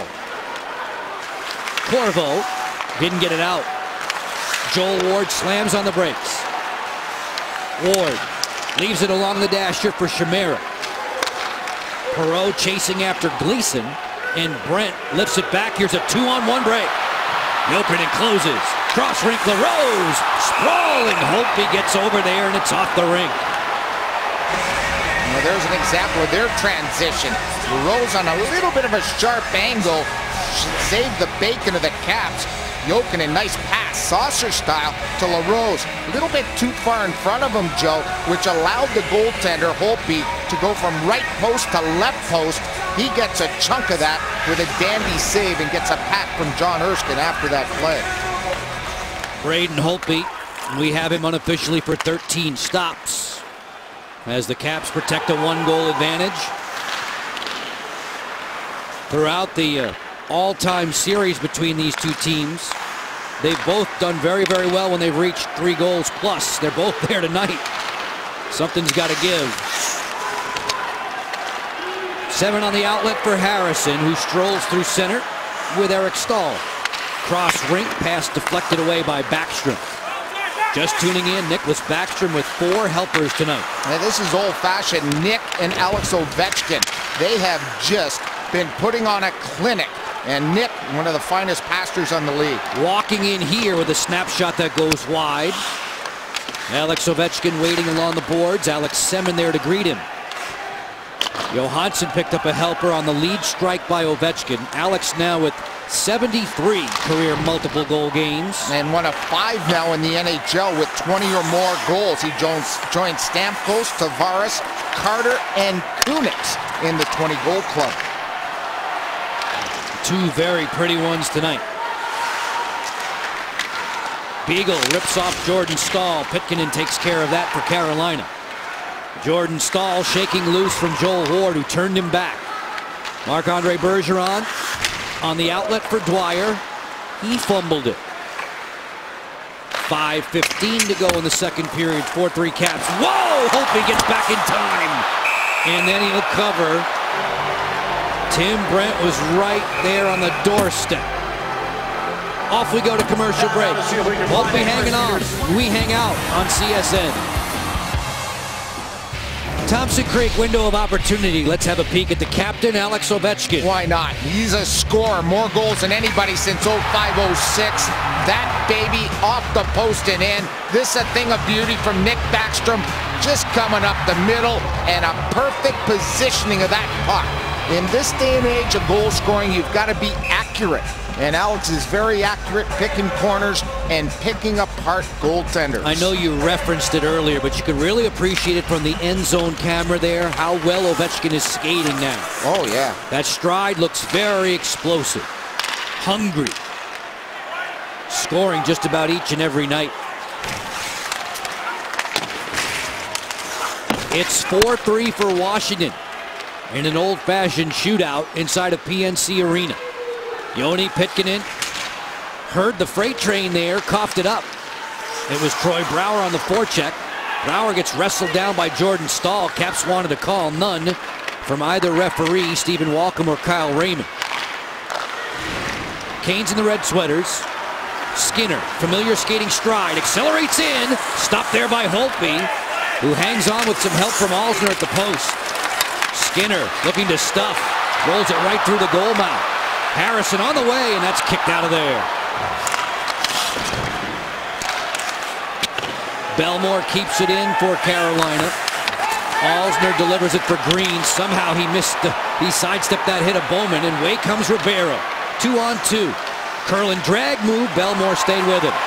Corvo didn't get it out. Joel Ward slams on the brakes. Ward leaves it along the dasher for Chimera. Perreault chasing after Gleason, and Brent lifts it back. Here's a 2-on-1 break. Jokinen closes. Cross rink, LaRose sprawling. Holtby gets over there, and it's off the rink. Well, there's an example of their transition. LaRose on a little bit of a sharp angle. Saved the bacon of the Caps. Jokinen, nice pass, saucer style to LaRose. A little bit too far in front of him, Joe, which allowed the goaltender, Holtby, to go from right post to left post. He gets a chunk of that with a dandy save and gets a pat from John Erskine after that play. Braden Holtby, we have him unofficially for 13 stops as the Caps protect a 1-goal advantage. Throughout the all-time series between these two teams, they've both done very, very well when they've reached 3 goals plus. They're both there tonight. Something's got to give. 7 on the outlet for Harrison, who strolls through center with Eric Staal. Cross rink, pass deflected away by Backstrom. Just tuning in, Nicklas Backstrom with 4 helpers tonight. Now this is old-fashioned Nick and Alex Ovechkin. They have just been putting on a clinic. And Nick, one of the finest passers on the league. Walking in here with a snapshot that goes wide. Alex Ovechkin waiting along the boards. Alex Semin there to greet him. Johansson picked up a helper on the lead strike by Ovechkin. Alex now with 73 career multiple goal games. And one of 5 now in the NHL with 20 or more goals. He joined Stamkos, Tavares, Carter, and Kunitz in the 20-goal club. 2 very pretty ones tonight. Beagle rips off Jordan Staal. Pitkanen takes care of that for Carolina. Jordan Staal shaking loose from Joel Ward, who turned him back. Marc-Andre Bergeron on the outlet for Dwyer. He fumbled it. 5:15 to go in the second period. 4-3 Caps. Whoa! Hope he gets back in time. And then he'll cover. Tim Brent was right there on the doorstep. Off we go to commercial break. Hope be hanging on. We hang out on CSN. Thompson Creek window of opportunity. Let's have a peek at the captain, Alex Ovechkin. Why not? He's a scorer. More goals than anybody since 05-06. That baby off the post and in. This is a thing of beauty from Nick Backstrom. Just coming up the middle and a perfect positioning of that puck. In this day and age of goal scoring, you've got to be accurate. And Alex is very accurate, picking corners and picking apart goaltenders. I know you referenced it earlier, but you can really appreciate it from the end zone camera there, how well Ovechkin is skating now. Oh, yeah. That stride looks very explosive. Hungry. Scoring just about each and every night. It's 4-3 for Washington in an old-fashioned shootout inside of PNC Arena. Joni Pitkanen heard the freight train there, coughed it up. It was Troy Brouwer on the forecheck. Brouwer gets wrestled down by Jordan Staal. Caps wanted a call, none from either referee, Stephen Walcom or Kyle Raymond. Canes in the red sweaters. Skinner, familiar skating stride, accelerates in. Stopped there by Holtby, who hangs on with some help from Alzner at the post. Skinner looking to stuff. Rolls it right through the goal mouth. Harrison on the way, and that's kicked out of there. Bellemare keeps it in for Carolina. Alzner delivers it for Green. Somehow he sidestepped that hit of Bowman, and away comes Ribeiro. 2-on-2. Curlin drag move. Bellemare stayed with him.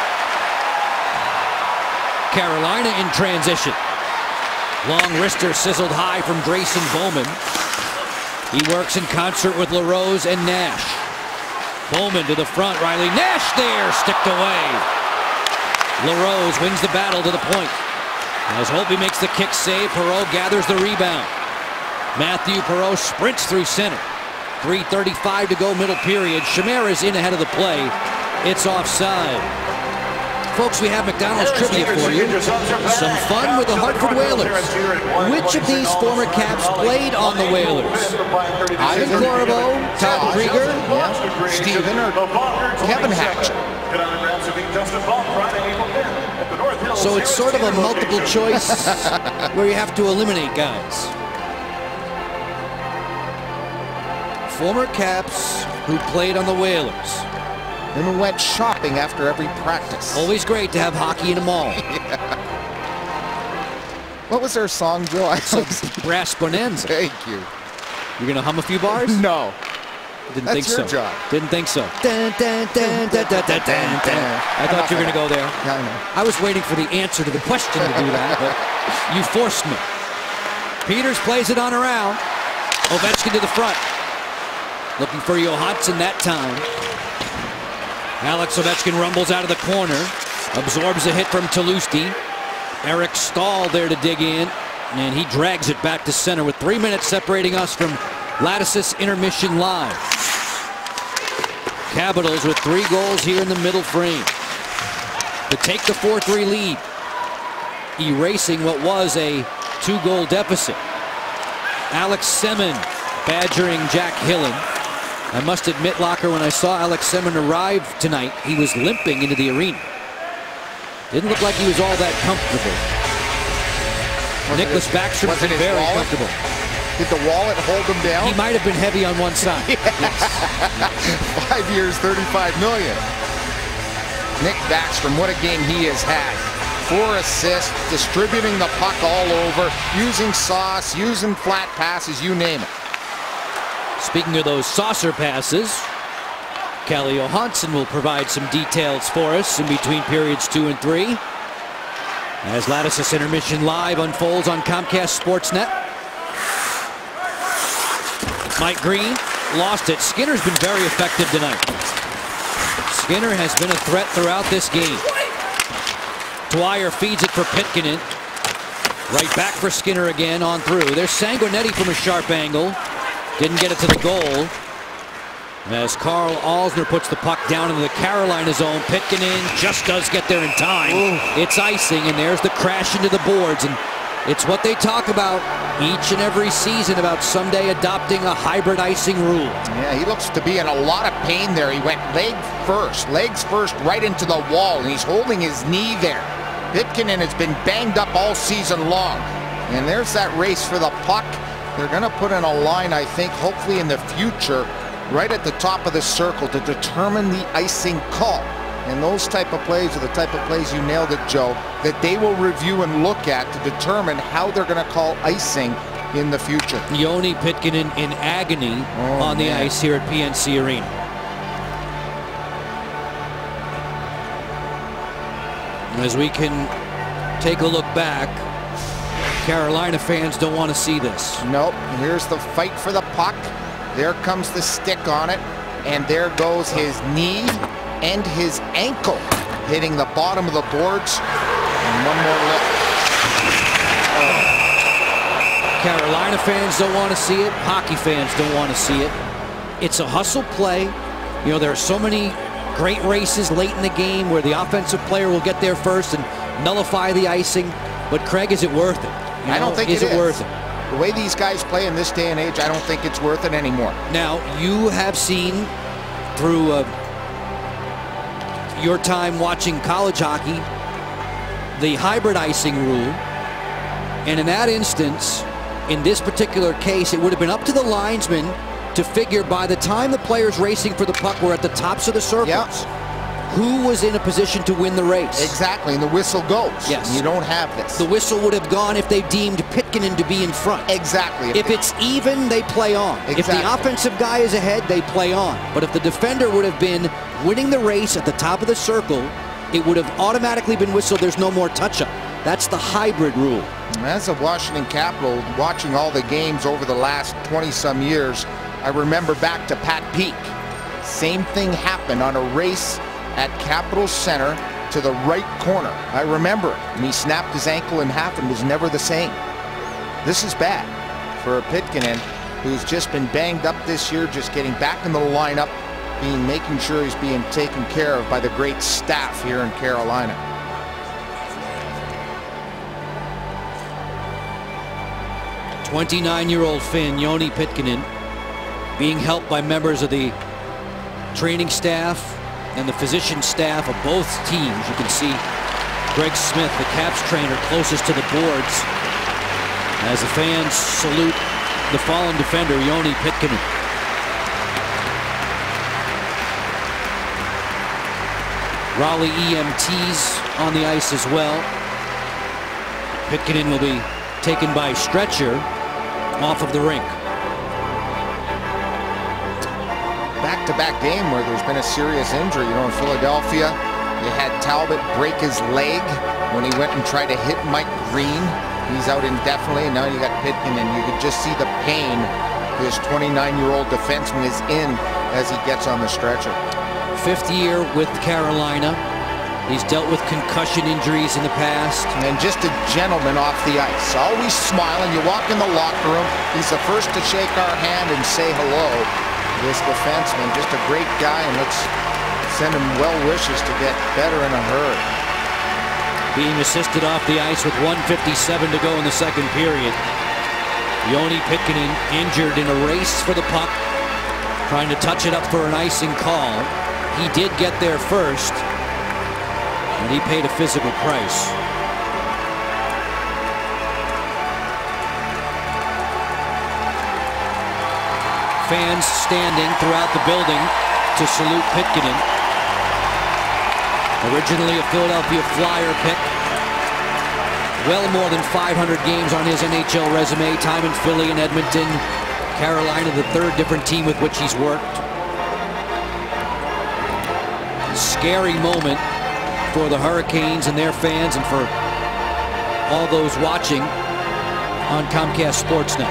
Carolina in transition. Long wrister sizzled high from Grayson Bowman. He works in concert with LaRose and Nash. Bowman to the front. Riley Nash there, sticked away. LaRose wins the battle to the point. As Holtby makes the kick save, Perreault gathers the rebound. Matthew Perreault sprints through center. 3:35 to go, middle period. Chimera is in ahead of the play. It's offside. Folks, we have McDonald's trivia for you. Some fun with the Hartford Whalers. Which of these former Caps played on the Whalers? Ivan Corbo, Todd Krieger, Steven, or Kevin Hatch. So it's sort of a multiple choice where you have to eliminate guys. Former Caps who played on the Whalers. And who went shopping after every practice. Always great to have hockey in a mall. Yeah. What was their song, Joe? Brass Bonanza. Thank you. You're going to hum a few bars? No. Didn't That's think your so. job. Didn't think so. Dun, dun, dun, dun, dun, dun, dun, dun. I thought you were going to go there. Yeah, I know. I was waiting for the answer to the question to do that, but you forced me. Peters plays it on around. Ovechkin to the front. Looking for Johansson that time. Alex Ovechkin rumbles out of the corner. Absorbs a hit from Tulosti. Eric Staal there to dig in. And he drags it back to center with 3 minutes separating us from Lattices intermission live. Capitals with 3 goals here in the middle frame to take the 4-3 lead, erasing what was a 2-goal deficit. Alex Semin badgering Jack Hillen. I must admit, Locker, when I saw Alex Semin arrive tonight, he was limping into the arena. Didn't look like he was all that comfortable. Nicholas Backstrom was very comfortable. Did the wallet hold him down? He might have been heavy on one side. Yes. 5 years, $35 million. Nick Backstrom, what a game he has had. 4 assists, distributing the puck all over, using sauce, using flat passes, you name it. Speaking of those saucer passes, Calle Johansson will provide some details for us in between periods 2 and 3. As Lattices intermission live unfolds on Comcast Sportsnet. Mike Green lost it. Skinner's been very effective tonight. Skinner has been a threat throughout this game. Dwyer feeds it for Pitkanen. Right back for Skinner again on through. There's Sanguinetti from a sharp angle. Didn't get it to the goal. As Carl Alsner puts the puck down into the Carolina zone. Pitkanen just does get there in time. Ooh. It's icing, and there's the crash into the boards. And it's what they talk about each and every season about someday adopting a hybrid icing rule. Yeah, he looks to be in a lot of pain there. He went legs first right into the wall, and he's holding his knee there. Pitkanen has been banged up all season long. And there's that race for the puck. They're going to put in a line, I think, hopefully in the future, right at the top of the circle to determine the icing call. And those type of plays are the type of plays, you nailed it, Joe, that they will review and look at to determine how they're going to call icing in the future. Joni Pitkanen in agony on the ice here at PNC Arena. As we can take a look back, Carolina fans don't want to see this. Nope. Here's the fight for the puck. There comes the stick on it, and there goes his knee and his ankle hitting the bottom of the boards. And one more look. Carolina fans don't want to see it. Hockey fans don't want to see it. It's a hustle play. You know, there are so many great races late in the game where the offensive player will get there first and nullify the icing. But Craig, is it worth it? I don't think is it worth it? The way these guys play in this day and age, I don't think it's worth it anymore. Now, you have seen through your time watching college hockey the hybrid icing rule, and in that instance, in this particular case, it would have been up to the linesman to figure by the time the players racing for the puck were at the tops of the circles, who was in a position to win the race. Exactly, and the whistle goes. Yes. You don't have this. The whistle would have gone if they deemed Pitkanen to be in front. Exactly. If it's even, they play on. Exactly. If the offensive guy is ahead, they play on. But if the defender would have been winning the race at the top of the circle, it would have automatically been whistled. There's no more touch-up. That's the hybrid rule. As a Washington Capital, watching all the games over the last 20-some years, I remember back to Pat Peake. Same thing happened on a race at Capitol Center to the right corner. I remember it. And he snapped his ankle in half and was never the same. This is bad for Pitkanen, who's just been banged up this year, just getting back in the lineup, making sure he's being taken care of by the great staff here in Carolina. '29-year-old Finn, Joni Pitkanen, being helped by members of the training staff and the physician staff of both teams. You can see Greg Smith, the Caps trainer, closest to the boards, as the fans salute the fallen defender, Joni Pitkanen. Raleigh EMTs on the ice as well. Pitkanen will be taken by stretcher off of the rink. Back-to-back game where there's been a serious injury. You know, in Philadelphia, you had Talbot break his leg when he went and tried to hit Mike Green. He's out indefinitely, and now you got Pitkanen. You could just see the pain this 29-year-old defenseman is in as he gets on the stretcher. 5th year with Carolina. He's dealt with concussion injuries in the past. And just a gentleman off the ice. Always smiling. You walk in the locker room, he's the first to shake our hand and say hello. This defenseman, just a great guy, and let's send him well wishes to get better in a hurry. Being assisted off the ice with 1:57 to go in the second period. Joni Pitkanen injured in a race for the puck, trying to touch it up for an icing call. He did get there first, and he paid a physical price. Fans standing throughout the building to salute Pitkanen. Originally a Philadelphia Flyer pick. Well more than 500 games on his NHL resume. Time in Philly and Edmonton. Carolina, the third different team with which he's worked. Scary moment for the Hurricanes and their fans, and for all those watching on Comcast Sportsnet.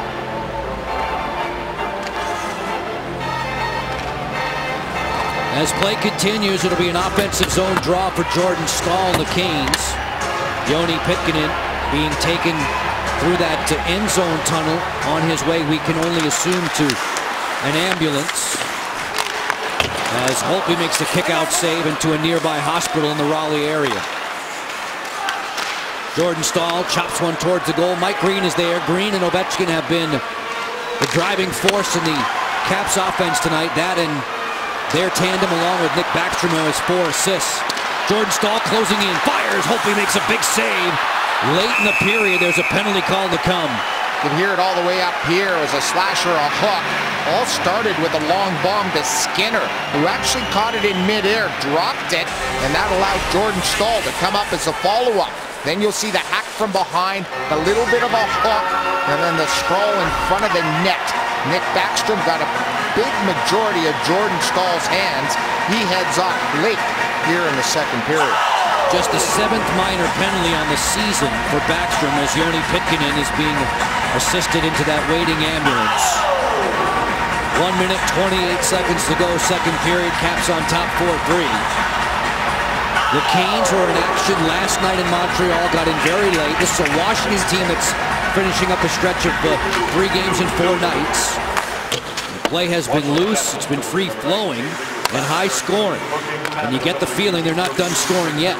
As play continues, it'll be an offensive zone draw for Jordan Staal and the Canes. Joni Pitkanen being taken through that end zone tunnel on his way, we can only assume, to an ambulance, as Holtby makes the kick-out save into a nearby hospital in the Raleigh area. Jordan Staal chops one towards the goal. Mike Green is there. Green and Ovechkin have been the driving force in the Caps offense tonight. That and their tandem, along with Nick Backstrom, who has 4 assists. Jordan Staal closing in, fires. Holtby makes a big save. Late in the period, there's a penalty call to come. You can hear it all the way up here as a slash or a hook. All started with a long bomb to Skinner, who actually caught it in midair, dropped it, and that allowed Jordan Staal to come up as a follow-up. Then you'll see the hack from behind, the little bit of a hook, and then the sprawl in front of the net. Nick Backstrom got a big majority of Jordan Staal's hands. He heads off late here in the second period. Just the 7th minor penalty on the season for Backstrom, as Joni Pitkanen is being assisted into that waiting ambulance. 1 minute, 28 seconds to go, second period. Caps on top 4-3. The Canes were in action last night in Montreal, got in very late. This is a Washington team that's finishing up a stretch of 3 games in 4 nights. The play has been loose, it's been free-flowing, and high-scoring. And you get the feeling they're not done scoring yet.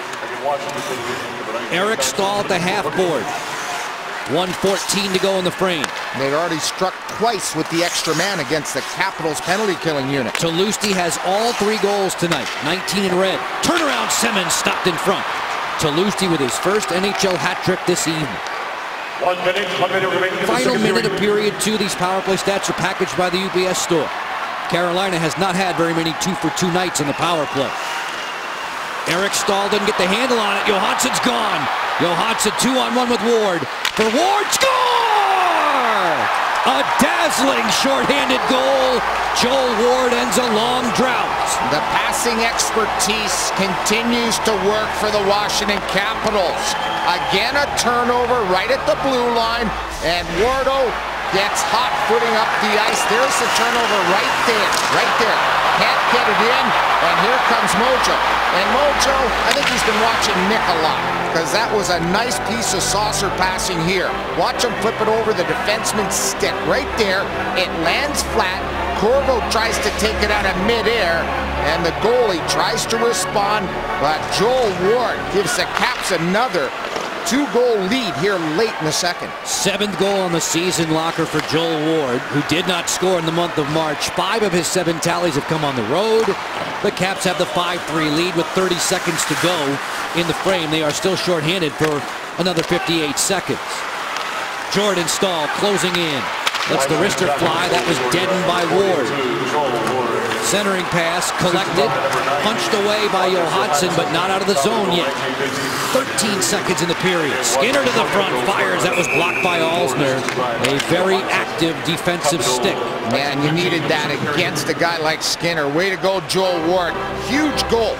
Eric Staal at the half board. 1:14 to go in the frame. They'd already struck twice with the extra man against the Capitals penalty-killing unit. Toulouse has all 3 goals tonight, 19 in red. Turnaround, Simmons stopped in front. Toulouse with his first NHL hat trick this evening. 1 minute remaining. Final minute of period 2. These power play stats are packaged by the UPS store. Carolina has not had very many 2-for-2 nights in the power play. Eric Staal didn't get the handle on it. Johansson's gone. Johansson 2-on-1 with Ward. For Ward, score! A dazzling shorthanded goal. Joel Ward ends a long drought. The passing expertise continues to work for the Washington Capitals. Again, a turnover right at the blue line, and Wardo gets hot footing up the ice. There's the turnover right there, Can't get it in, and here comes Mojo. And Mojo, I think he's been watching Nick a lot, because that was a nice piece of saucer passing here. Watch him flip it over the defenseman's stick right there. It lands flat. Corvo tries to take it out of midair, and the goalie tries to respond, but Joel Ward gives the Caps another 2-goal lead here late in the second. 7th goal on the season, Locker, for Joel Ward, who did not score in the month of March. 5 of his 7 tallies have come on the road. The Caps have the 5-3 lead with 30 seconds to go in the frame. They are still shorthanded for another 58 seconds. Jordan Staal closing in. Lets the wrister fly. That was deadened by Ward. Centering pass collected, punched away by Johansson, but not out of the zone yet. 13 seconds in the period. Skinner to the front, fires. That was blocked by Alsner. A very active defensive stick. Man, you needed that against a guy like Skinner. Way to go, Joel Ward. Huge goal.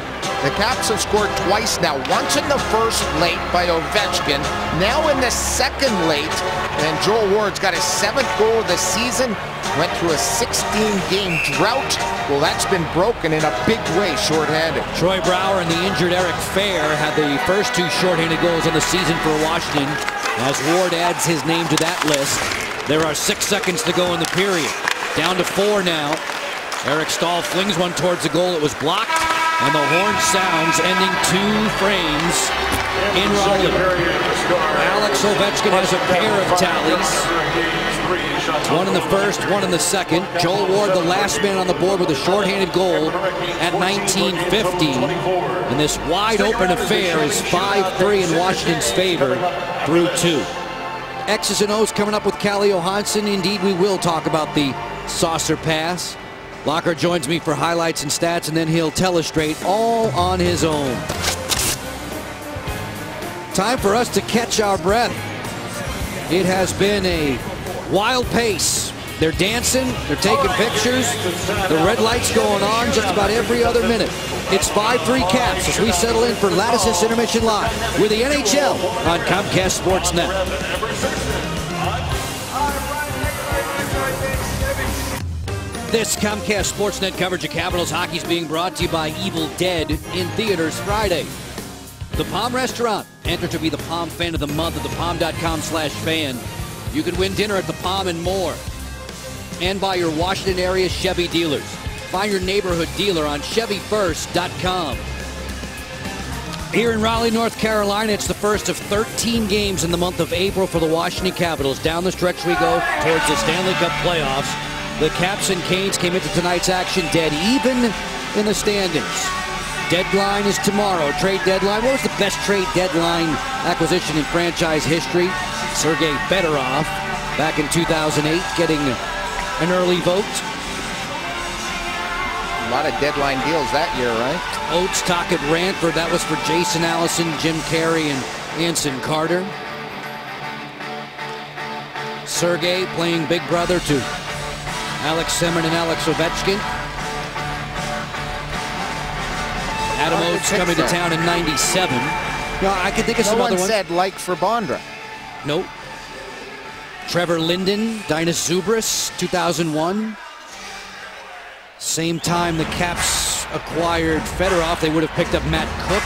The Caps have scored twice now, once in the first late by Ovechkin, now in the second late, and Joel Ward's got his 7th goal of the season, went through a 16-game drought. Well, that's been broken in a big way, shorthanded. Troy Brouwer and the injured Eric Fair had the first 2 shorthanded goals of the season for Washington. As Ward adds his name to that list, there are 6 seconds to go in the period. Down to 4 now. Eric Stahl flings one towards the goal. It was blocked, and the horn sounds, ending 2 frames in Raleigh. Alex Ovechkin has a pair of tallies. 1 in the first, 1 in the second. Joel Ward, the last man on the board with a shorthanded goal at 19:50. And this wide-open affair is 5-3 in Washington's favor through 2. X's and O's coming up with Calle Johansson. Indeed, we will talk about the saucer pass. Locker joins me for highlights and stats, and then he'll telestrate all on his own. Time for us to catch our breath. It has been a wild pace. They're dancing, they're taking pictures, the red light's going on just about every other minute. It's 5-3 Caps as we settle in for Lattice's Intermission Live with the NHL on Comcast Sportsnet. This Comcast Sportsnet coverage of Capitals hockey is being brought to you by Evil Dead in theaters Friday. The Palm Restaurant. Enter to be the Palm Fan of the Month at thepalm.com/fan. You can win dinner at the Palm and more. And by your Washington area Chevy dealers. Find your neighborhood dealer on ChevyFirst.com. Here in Raleigh, North Carolina, it's the first of 13 games in the month of April for the Washington Capitals. Down the stretch we go towards the Stanley Cup playoffs. The Caps and Canes came into tonight's action dead even in the standings. Deadline is tomorrow. Trade deadline. What was the best trade deadline acquisition in franchise history? Sergei Fedorov back in 2008 getting an early vote. A lot of deadline deals that year, right? Oates, Tocchet, Ranford. That was for Jason Allison, Jim Carey, and Anson Carter. Sergei playing big brother to Alex Semin and Alex Ovechkin. Adam Oates coming to town in '97. No, I can think of some other ones. No one said like for Bondra. Nope. Trevor Linden, Dinas Zubris, 2001. Same time the Caps acquired Fedorov, they would have picked up Matt Cook.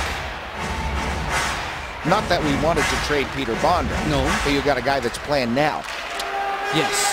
Not that we wanted to trade Peter Bondra. No. But you got a guy that's playing now. Yes.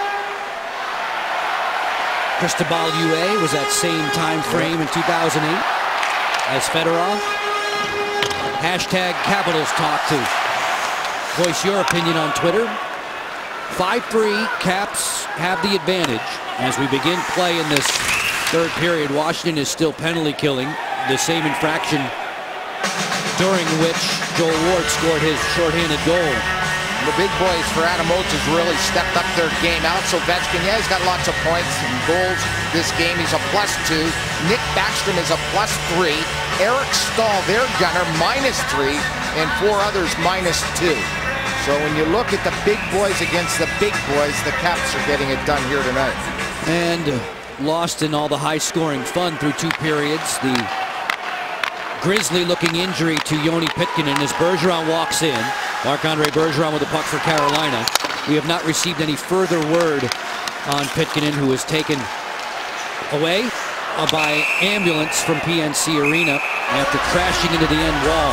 Cristobal Ue was that same time frame in 2008 as Fedorov. Hashtag Capitals Talk to voice your opinion on Twitter. 5-3 Caps have the advantage as we begin play in this third period. Washington is still penalty killing, the same infraction during which Joel Ward scored his shorthanded goal. The big boys for Adam Oates has really stepped up their game. Alex Ovechkin, yeah, he's got lots of points and goals this game. He's a +2. Nick Backstrom is a +3. Eric Stahl, their gunner, -3. And 4 others -2. So when you look at the big boys against the big boys, the Caps are getting it done here tonight. And lost in all the high-scoring fun through 2 periods. The grisly-looking injury to Yoni Pitkinen as Bergeron walks in. Marc-Andre Bergeron with the puck for Carolina. We have not received any further word on Pitkinen, who was taken away by ambulance from PNC Arena after crashing into the end wall.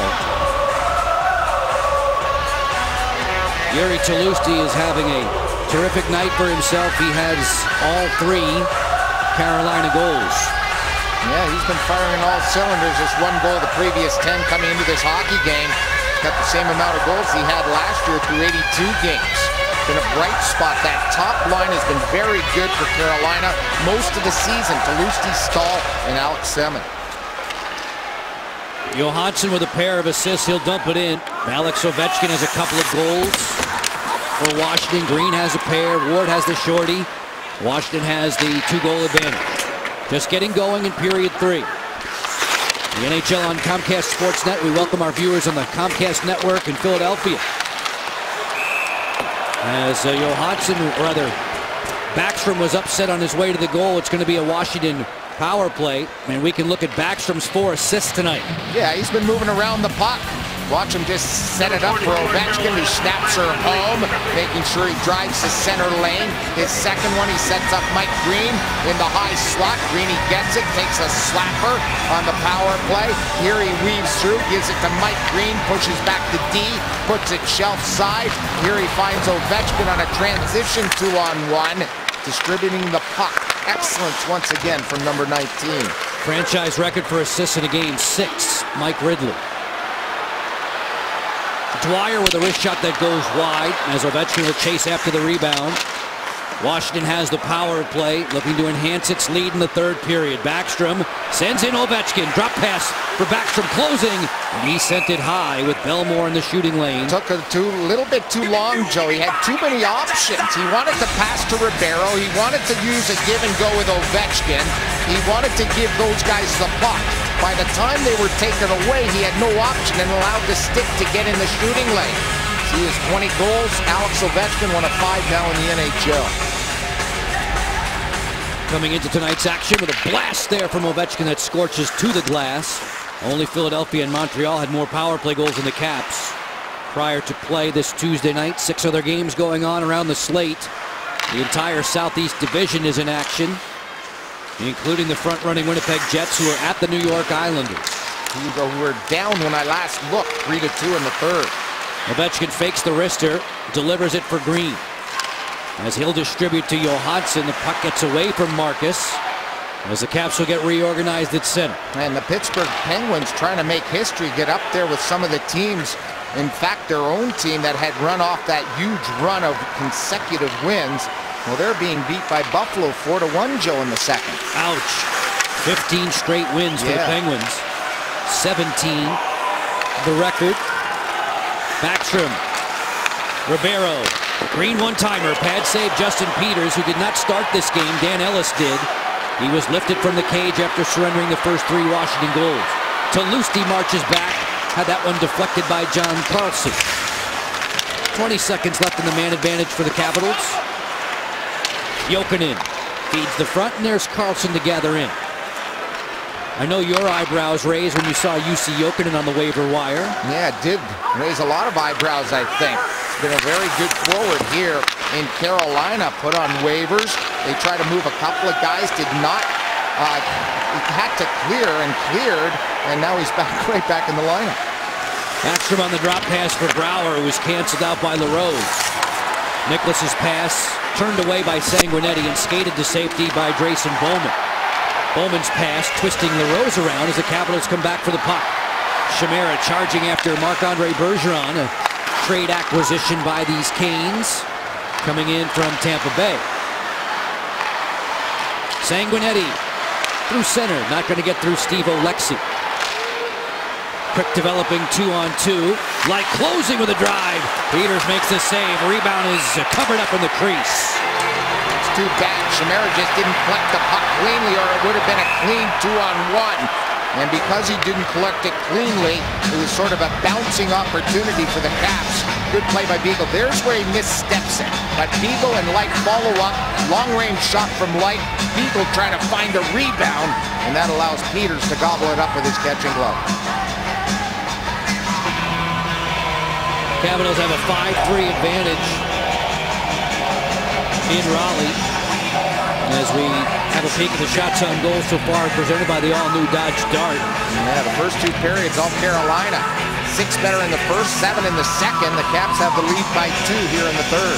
Yuri Tlusty is having a terrific night for himself. He has all 3 Carolina goals. Yeah, he's been firing all cylinders. Just 1 goal the previous 10 coming into this hockey game. Got the same amount of goals he had last year through 82 games. Been a bright spot. That top line has been very good for Carolina most of the season. Tlusty, Stahl, and Alex Semin. Johansson with a pair of assists. He'll dump it in. Alex Ovechkin has a couple of goals for Washington. Green has a pair. Ward has the shorty. Washington has the 2-goal advantage. Just getting going in period 3. The NHL on Comcast Sportsnet. We welcome our viewers on the Comcast Network in Philadelphia. As Johansson, or rather, Backstrom was upset on his way to the goal. It's going to be a Washington power play, and we can look at Backstrom's 4 assists tonight. Yeah, he's been moving around the puck. Watch him just set it up for Ovechkin, who snaps her home, making sure he drives the center lane. His second one, he sets up Mike Green in the high slot. Greeny gets it, takes a slapper on the power play. Here he weaves through, gives it to Mike Green, pushes back to D, puts it shelf side. Here he finds Ovechkin on a transition 2-on-1, distributing the puck. Excellence once again from number 19. Franchise record for assists in a game, 6, Mike Ridley. Dwyer with a wrist shot that goes wide as Ovechkin will chase after the rebound. Washington has the power play, looking to enhance its lead in the third period. Backstrom sends in Ovechkin. Drop pass for Backstrom closing, and he sent it high with Belmore in the shooting lane. Took a little bit too long, Joe. He had too many options. He wanted to pass to Ribeiro. He wanted to use a give and go with Ovechkin. He wanted to give those guys the puck. By the time they were taken away, he had no option and allowed the stick to get in the shooting lane. See his 20 goals. Alex Ovechkin, one of 5 now in the NHL. Coming into tonight's action with a blast there from Ovechkin that scorches to the glass. Only Philadelphia and Montreal had more power play goals than the Caps. Prior to play this Tuesday night, 6 other games going on around the slate. The entire Southeast Division is in action, including the front-running Winnipeg Jets, who are at the New York Islanders. Who were down when I last looked, 3-2 in the third. Ovechkin fakes the wrister, delivers it for Green. As he'll distribute to Johansson, the puck gets away from Marcus, as the Caps will get reorganized at center. And the Pittsburgh Penguins trying to make history, get up there with some of the teams, in fact their own team that had run off that huge run of consecutive wins. Well, they're being beat by Buffalo 4-1, Joe, in the second. Ouch. 15 straight wins for the Penguins. 17 the record. Backstrom. Ribeiro. Green one-timer. Pad save Justin Peters, who did not start this game. Dan Ellis did. He was lifted from the cage after surrendering the first 3 Washington goals. Talusti marches back. Had that one deflected by John Carlson. 20 seconds left in the man advantage for the Capitals. Jokinen feeds the front, and there's Carlson to gather in. I know your eyebrows raised when you saw Jussi Jokinen on the waiver wire. Yeah, it did raise a lot of eyebrows, I think. It's been a very good forward here in Carolina, put on waivers. They tried to move a couple of guys, did not. Had to clear and cleared, and now he's right back in the lineup. Backstrom on the drop pass for Brouwer, who was canceled out by LaRose. Nicholas's pass turned away by Sanguinetti and skated to safety by Drayson Bowman. Bowman's pass twisting LaRose around as the Capitals come back for the puck. Chimera charging after Marc-Andre Bergeron, a trade acquisition by these Canes coming in from Tampa Bay. Sanguinetti through center, not going to get through Steve Oleksy. Quick developing 2-on-2. Light closing with a drive. Peters makes the save. Rebound is covered up in the crease. It's too bad. Chimera just didn't collect the puck cleanly, or it would have been a clean 2-on-1. And because he didn't collect it cleanly, it was sort of a bouncing opportunity for the Caps. Good play by Beagle. There's where he missteps it. But Beagle and Light follow up. Long-range shot from Light. Beagle trying to find a rebound, and that allows Peters to gobble it up with his catching glove. Capitals have a 5-3 advantage in Raleigh as we have a peek at the shots on goal so far presented by the all-new Dodge Dart. Yeah, the first 2 periods, all Carolina. 6 better in the first, 7 in the second. The Caps have the lead by 2 here in the third.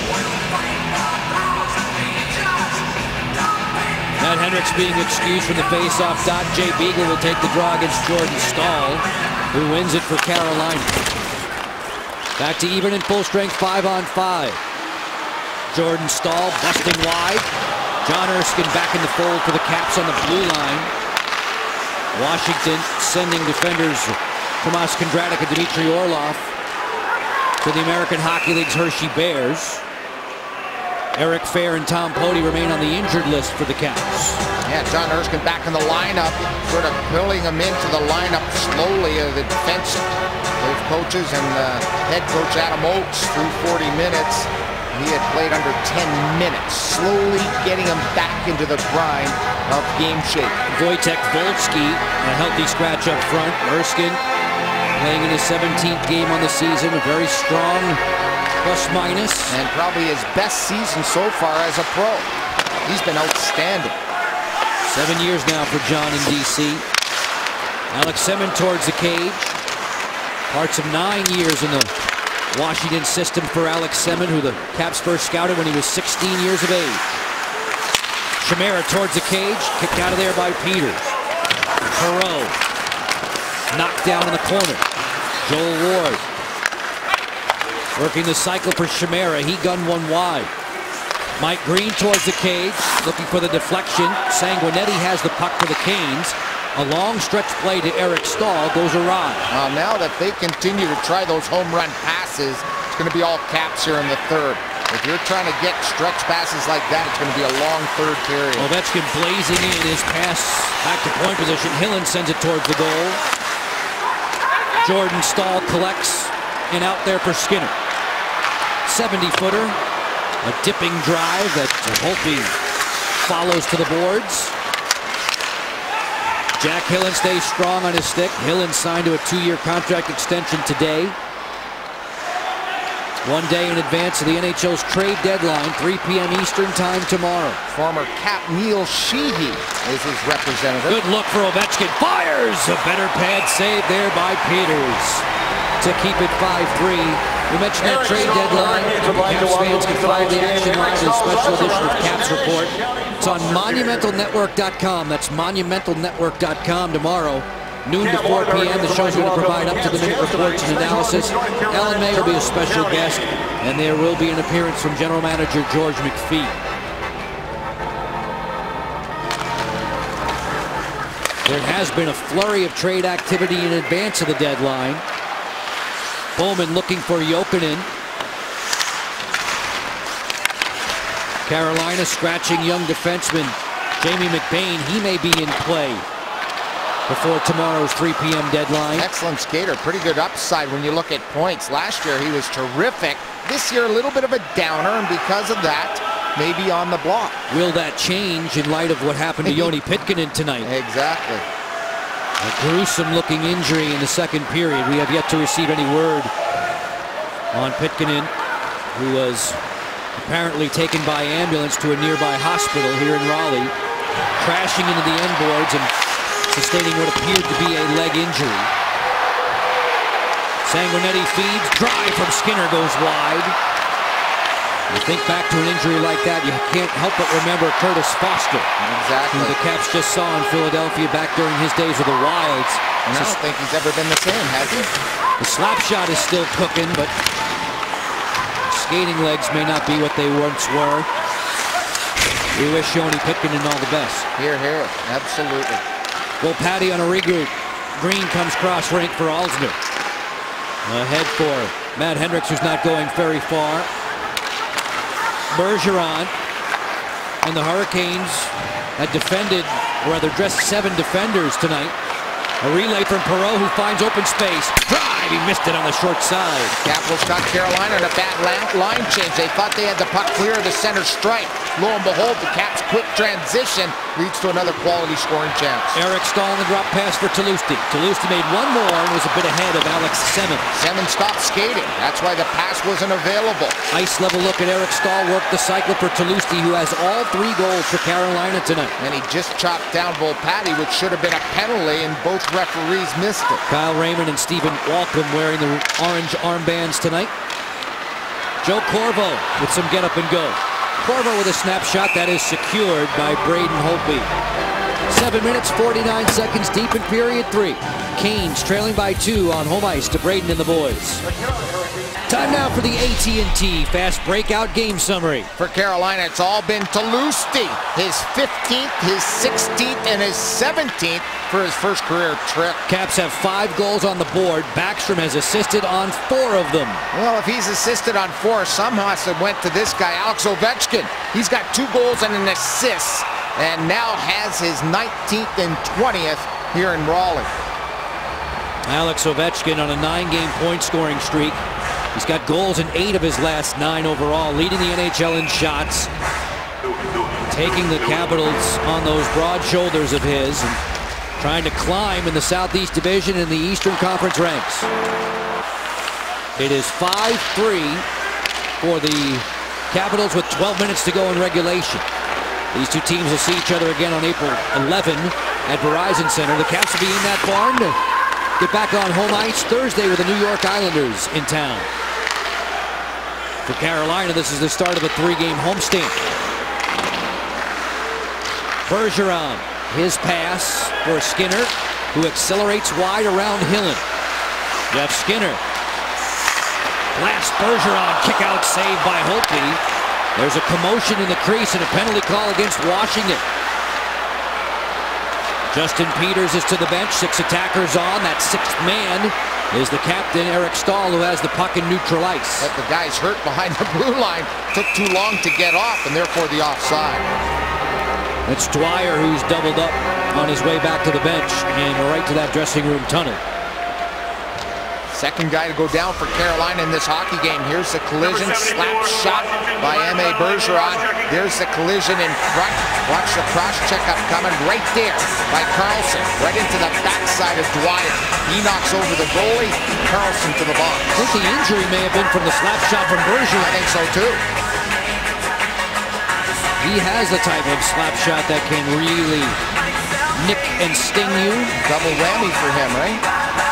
Matt Hendricks being excused from the face-off dot. Jay Beagle will take the draw against Jordan Staal, who wins it for Carolina. Back to even and full strength 5-on-5. Jordan Staal busting wide. John Erskine back in the fold for the Caps on the blue line. Washington sending defenders Tomas Kondratik and Dmitry Orlov to the American Hockey League's Hershey Bears. Eric Fair and Tom Poti remain on the injured list for the Caps. Yeah, John Erskine back in the lineup, sort of pulling him into the lineup slowly. The defense, those coaches and head coach Adam Oates through 40 minutes. he had played under 10 minutes, slowly getting him back into the grind of game shape. Wojtek Volsky, a healthy scratch up front. Erskine playing in his 17th game on the season, a very strong plus-minus. And probably his best season so far as a pro. He's been outstanding. 7 years now for John in D.C. Alex Semin towards the cage. Parts of 9 years in the Washington system for Alex Semin, who the Caps first scouted when he was 16 years of age. Chimera towards the cage, kicked out of there by Peters. Perreault knocked down in the corner. Joel Ward working the cycle for Chimera. He gunned one wide. Mike Green towards the cage, looking for the deflection. Sanguinetti has the puck for the Canes. A long stretch play to Eric Staal goes awry. Now that they continue to try those home run passes, it's going to be all Caps here in the third. If you're trying to get stretch passes like that, it's going to be a long third period. Ovechkin blazing in his pass back to point position. Hillen sends it towards the goal. Jordan Staal collects and out there for Skinner. 70-footer, a dipping drive that Holtby follows to the boards. Jack Hillen stays strong on his stick. Hillen signed to a 2-year contract extension today. 1 day in advance of the NHL's trade deadline, 3 p.m. Eastern time tomorrow. Former Cap Neil Sheehy is his representative. Good look for Ovechkin. Fires! A better pad save there by Peters to keep it 5-3. We mentioned that trade deadline. Caps fans can follow the action live in a special edition of Caps Report. It's on MonumentalNetwork.com. That's MonumentalNetwork.com tomorrow, noon to 4 p.m. The show's going to provide up-to-the-minute reports and analysis. Alan May will be a special guest, and there will be an appearance from General Manager George McPhee. There has been a flurry of trade activity in advance of the deadline. Bowman looking for Jokinen. Carolina scratching young defenseman Jamie McBain. He may be in play before tomorrow's 3 p.m. deadline. Excellent skater, pretty good upside when you look at points. Last year he was terrific. This year a little bit of a downer, and because of that, maybe on the block. Will that change in light of what happened to Joni Pitkanen tonight? Exactly. A gruesome looking injury in the second period. We have yet to receive any word on Pitkanen, who was apparently taken by ambulance to a nearby hospital here in Raleigh, crashing into the end boards and sustaining what appeared to be a leg injury. Sanguinetti feeds, drive from Skinner goes wide. You think back to an injury like that, you can't help but remember Curtis Foster. Exactly. Who the Caps just saw in Philadelphia back during his days with the Wilds. And I don't think he's ever been the same, has he? The slap shot is still cooking, but skating legs may not be what they once were. We wish Joni Pitkanen all the best. Here, here, absolutely. Well, Patty on a regroup. Green comes cross rink for Alsner. Ahead for Matt Hendricks, who's not going very far. Bergeron and the Hurricanes had defended, or rather dressed 7 defenders tonight. A relay from Perreault, who finds open space. Drive! He missed it on the short side. Capitals got Carolina in a bad line change. They thought they had the puck clear of the center stripe. Lo and behold, the Caps' quick transition leads to another quality scoring chance. Eric Staal on the drop pass for Tulosti. Tulosti made one more and was a bit ahead of Alex Semin. Semin stopped skating. That's why the pass wasn't available. Ice level look at Eric Staal, worked the cycle for Tulosti, who has all 3 goals for Carolina tonight. And he just chopped down Volpatti, which should have been a penalty, and both referees missed it. Kyle Raymond and Stephen Walcom wearing the orange armbands tonight. Joe Corvo with some get up and go. Corvo with a snapshot that is secured by Braden Holtby. 7 minutes, 49 seconds deep in period 3. Canes trailing by 2 on home ice to Braden and the boys. Time now for the AT&T Fast Breakout Game Summary. For Carolina, it's all been Tulosti. His 15th, his 16th, and his 17th for his first career trip. Caps have 5 goals on the board. Backstrom has assisted on 4 of them. Well, if he's assisted on 4, somehow it went to this guy, Alex Ovechkin. He's got 2 goals and an assist, and now has his 19th and 20th here in Raleigh. Alex Ovechkin on a 9-game point scoring streak. He's got goals in 8 of his last 9 overall, leading the NHL in shots, taking the Capitals on those broad shoulders of his and trying to climb in the Southeast Division and the Eastern Conference ranks. It is 5-3 for the Capitals with 12 minutes to go in regulation. These two teams will see each other again on April 11 at Verizon Center. The Caps will be in that barn to get back on home ice Thursday with the New York Islanders in town. For Carolina, this is the start of a 3-game homestand. Bergeron, his pass for Skinner, who accelerates wide around Hillen. Jeff Skinner. Last Bergeron kick-out save by Holtby. There's a commotion in the crease and a penalty call against Washington. Justin Peters is to the bench. 6 attackers on. That 6th man is the captain, Eric Staal, who has the puck in neutral ice. But the guy's hurt behind the blue line. Took too long to get off, and therefore the offside. It's Dwyer who's doubled up on his way back to the bench and right to that dressing room tunnel. Second guy to go down for Carolina in this hockey game. Here's the collision, slap shot by M.A. Bergeron. There's the collision in front. Watch the cross checkup coming right there by Carlson. Right into the backside of Dwyer. He knocks over the goalie. Carlson to the box. I think the injury may have been from the slap shot from Bergeron. I think so too. He has the type of slap shot that can really nick and sting you. Double whammy for him, right?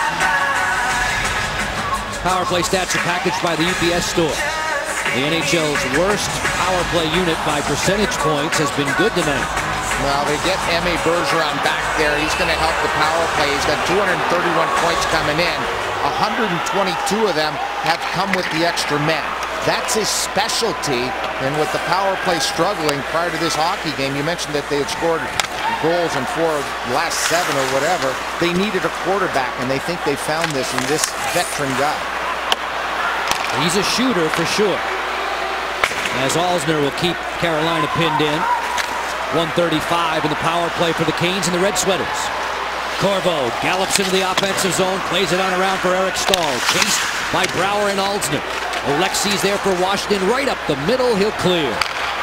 Power play stats are packaged by the UPS Store. The NHL's worst power play unit by percentage points has been good tonight. Well, they get M.A. Bergeron back there. He's going to help the power play. He's got 231 points coming in. 122 of them have come with the extra men. That's his specialty. And with the power play struggling prior to this hockey game, you mentioned that they had scored goals in 4 of the last 7 or whatever. They needed a quarterback, and they think they found this in this veteran guy. He's a shooter for sure. As Alzner will keep Carolina pinned in. 135 in the power play for the Canes and the Red Sweaters. Corvo gallops into the offensive zone, plays it on around for Eric Staal. Chased by Brouwer and Alzner. Alexei's there for Washington, right up the middle, he'll clear.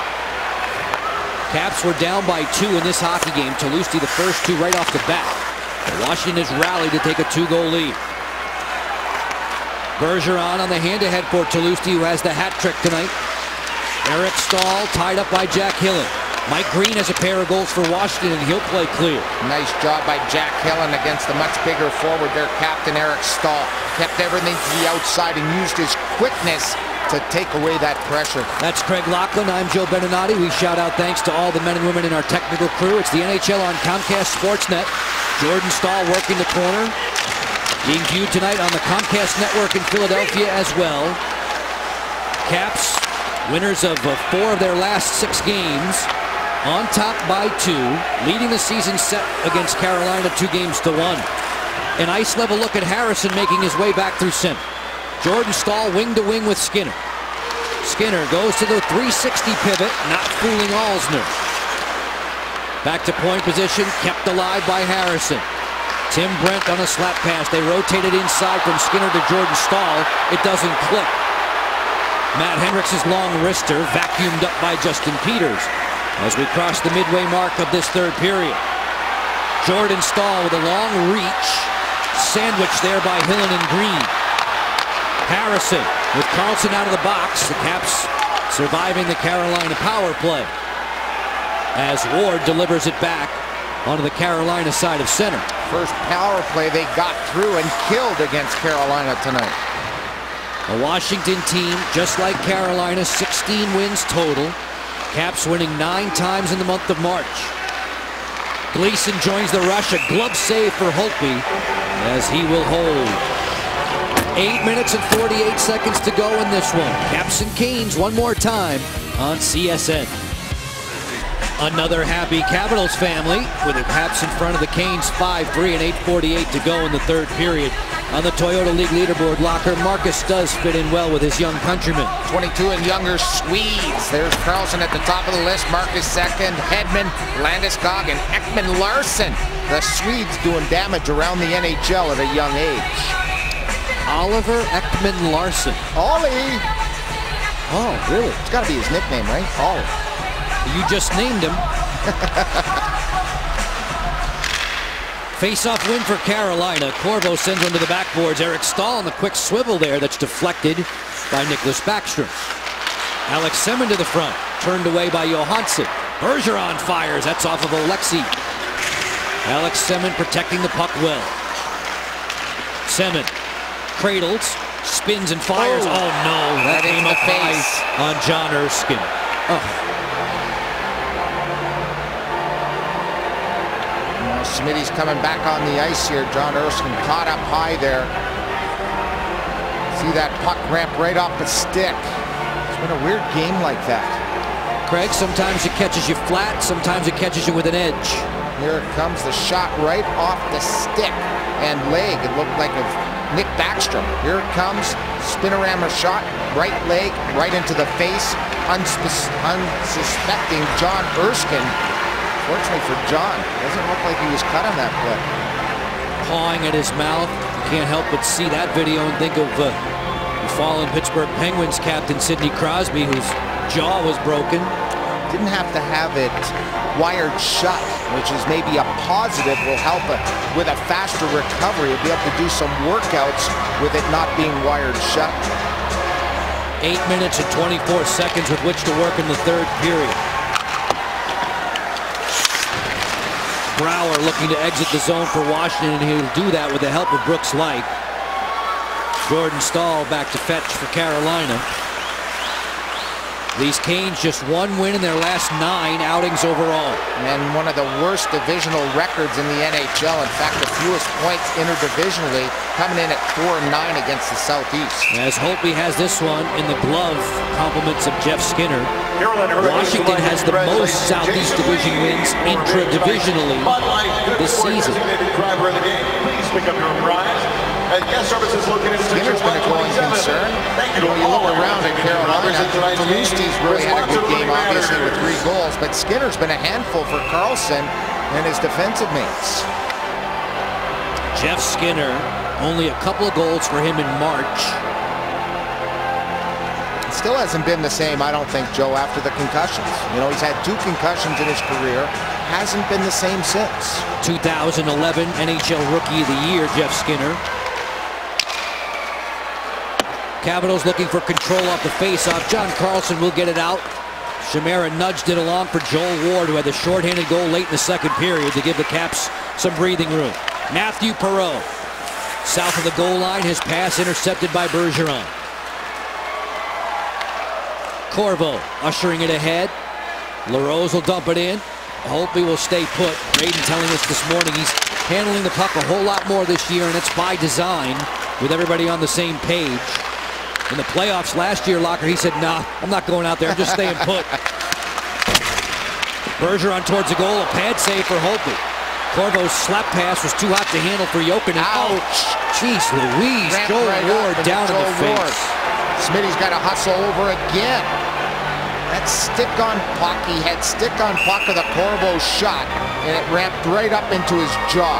Caps were down by 2 in this hockey game. Tulosti the first 2 right off the bat. Washington has rallied to take a 2-goal lead. Bergeron on the hand-to-head for Tulosti, who has the hat trick tonight. Eric Staal tied up by Jack Hillen. Mike Green has a pair of goals for Washington, and he'll play clear. Nice job by Jack Hillen against the much bigger forward, their captain Eric Staal. Kept everything to the outside and used his quickness to take away that pressure. That's Craig Laughlin. I'm Joe Beninati. We shout out thanks to all the men and women in our technical crew. It's the NHL on Comcast Sportsnet. Jordan Staal working the corner. Being viewed tonight on the Comcast Network in Philadelphia as well. Caps, winners of 4 of their last 6 games. On top by 2. Leading the season set against Carolina 2-1. An ice-level look at Harrison making his way back through center. Jordan Staal wing-to-wing with Skinner. Skinner goes to the 360 pivot, not fooling Alzner. Back to point position, kept alive by Harrison. Tim Brent on a slap pass. They rotated inside from Skinner to Jordan Staal. It doesn't click. Matt Hendricks' long wrister vacuumed up by Justin Peters as we cross the midway mark of this 3rd period. Jordan Staal with a long reach. Sandwiched there by Hillen and Green. Harrison with Carlson out of the box. The Caps surviving the Carolina power play as Ward delivers it back onto the Carolina side of center. First power play they got through and killed against Carolina tonight. A Washington team, just like Carolina, 16 wins total. Caps winning 9 times in the month of March. Gleason joins the rush. A glove save for Holtby as he will hold. 8 minutes and 48 seconds to go in this one. Caps and Canes one more time on CSN. Another happy Capitals family with the Caps in front of the Canes 5-3 and 8:48 to go in the 3rd period. On the Toyota League leaderboard locker, Marcus does fit in well with his young countrymen. 22 and younger Swedes. There's Carlson at the top of the list. Marcus second. Hedman, Landeskog, and Ekman Larsson. The Swedes doing damage around the NHL at a young age. Oliver Ekman Larson. Ollie. Oh, really? It's got to be his nickname, right? Ollie. You just named him. Face-off win for Carolina. Corvo sends one to the backboards. Eric Stahl on the quick swivel there that's deflected by Nicklas Backstrom. Alex Semin to the front. Turned away by Johansson. Bergeron fires. That's off of Alexei. Alex Semin protecting the puck well. Semin cradles, spins and fires. Oh no, that came up high on John Erskine. Oh. Smitty's coming back on the ice here. John Erskine caught up high there. See that puck ramp right off the stick. It's been a weird game like that. Craig, sometimes it catches you flat, sometimes it catches you with an edge. Here it comes, the shot right off the stick and leg. It looked like of Nick Backstrom. Here it comes, spinorama shot, right leg, right into the face. Unsuspecting John Erskine. Fortunately for John, doesn't look like he was cut on that play. Pawing at his mouth. You can't help but see that video and think of the fallen Pittsburgh Penguins captain Sidney Crosby, whose jaw was broken. Didn't have to have it wired shut, which is maybe a positive, will help with a faster recovery. You'll be able to do some workouts with it not being wired shut. 8 minutes and 24 seconds with which to work in the third period. Brouwer looking to exit the zone for Washington, and he'll do that with the help of Brooks Laich. Jordan Staal back to fetch for Carolina. These Canes just one win in their last 9 outings overall. And one of the worst divisional records in the NHL. In fact, the fewest points interdivisionally, coming in at 4-9 against the Southeast. As Holtby has this one in the glove, compliments of Jeff Skinner. Washington has the most Southeast Division wins intra-divisionally this season. Please pick up your prize. Skinner's been a going concern. When you look around at Carolina, Palusti's really had a good game, obviously, with 3 goals, but Skinner's been a handful for Karlsson and his defensive mates. Jeff Skinner, only a couple of goals for him in March. It still hasn't been the same, I don't think, Joe, after the concussions. You know, he's had 2 concussions in his career. Hasn't been the same since. 2011 NHL Rookie of the Year, Jeff Skinner. Capitals looking for control off the faceoff. John Carlson will get it out. Chimera nudged it along for Joel Ward, who had the shorthanded goal late in the second period to give the Caps some breathing room. Matthew Perreault, south of the goal line, his pass intercepted by Bergeron. Corvo ushering it ahead. LaRose will dump it in. Holtby will stay put. Braden telling us this morning he's handling the puck a whole lot more this year, and it's by design with everybody on the same page. In the playoffs last year, Locker, he said, nah, I'm not going out there. I'm just staying put. Bergeron towards the goal. A pad save for Holtby. Corvo's slap pass was too hot to handle for Jokinen. Ouch! Jeez Louise. Joel Ward down in the face. Smitty's got to hustle over again. That stick-on puck, he had stick-on puck of the Corvo shot, and it ramped right up into his jaw.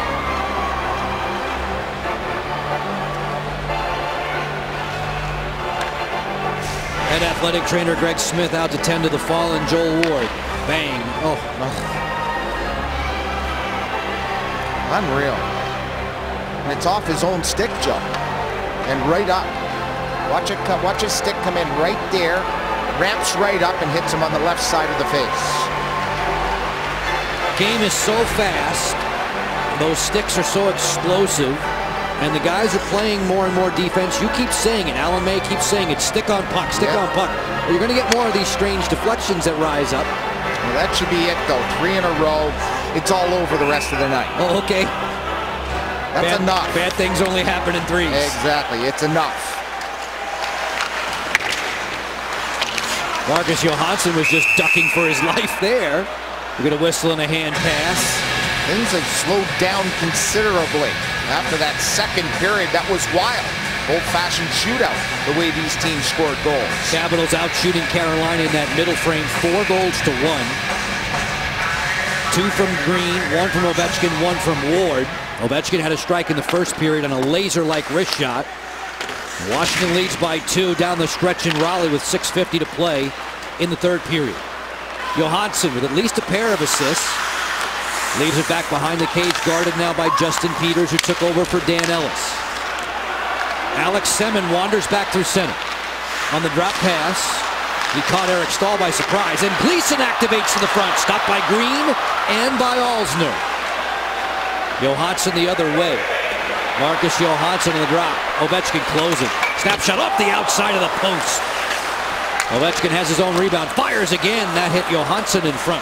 And athletic trainer Greg Smith out to tend to the fallen Joel Ward. Bang. Oh. Unreal. And it's off his own stick, Joe. And right up. Watch his stick come in right there. Ramps right up and hits him on the left side of the face. Game is so fast. Those sticks are so explosive. And the guys are playing more and more defense. You keep saying it. Alan May keeps saying it. Stick on puck, stick on puck. Well, you're going to get more of these strange deflections that rise up. Well, that should be it, though. 3 in a row. It's all over the rest of the night. Oh, okay. That's enough. Bad things only happen in 3s. Exactly. It's enough. Marcus Johansson was just ducking for his life there. We're going to whistle in a hand pass. Things have slowed down considerably after that second period. That was wild. Old-fashioned shootout, the way these teams scored goals. Capitals out shooting Carolina in that middle frame, 4 goals to 1. 2 from Green, 1 from Ovechkin, 1 from Ward. Ovechkin had a strike in the first period on a laser-like wrist shot. Washington leads by 2 down the stretch in Raleigh with 6:50 to play in the third period. Johansson with at least a pair of assists. Leaves it back behind the cage, guarded now by Justin Peters, who took over for Dan Ellis. Alex Semin wanders back through center. On the drop pass, he caught Eric Stahl by surprise, and Gleason activates to the front, stopped by Green and by Alsner. Johansson the other way. Marcus Johansson on the drop. Ovechkin closing. Snapshot off the outside of the post. Ovechkin has his own rebound. Fires again. That hit Johansson in front.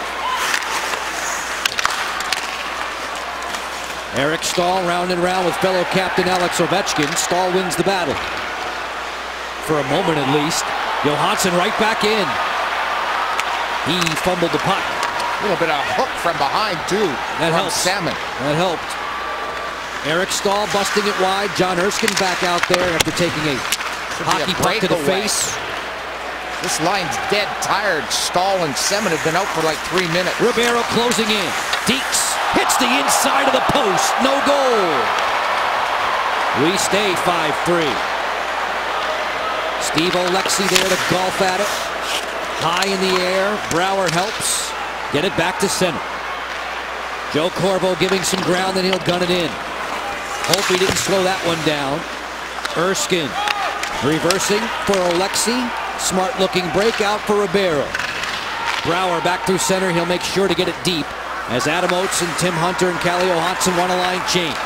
Eric Stahl round and round with fellow captain Alex Ovechkin. Stahl wins the battle. For a moment at least. Johansson right back in. He fumbled the puck. A little bit of hook from behind, too. That helped. Salmon. That helped. Eric Stahl busting it wide. John Erskine back out there after taking a hockey puck to the face. This line's dead tired. Stahl and Semin have been out for like 3 minutes. Ribeiro closing in. Deeks hits the inside of the post. No goal. We stay 5-3. Steve Oleksy there to golf at it. High in the air. Brouwer helps. Get it back to center. Joe Corvo giving some ground, then he'll gun it in. Hope he didn't slow that one down. Erskine reversing for Oleksy. Smart looking breakout for Ribeiro. Brouwer back through center. He'll make sure to get it deep as Adam Oates and Tim Hunter and Calle Johansson want a line change.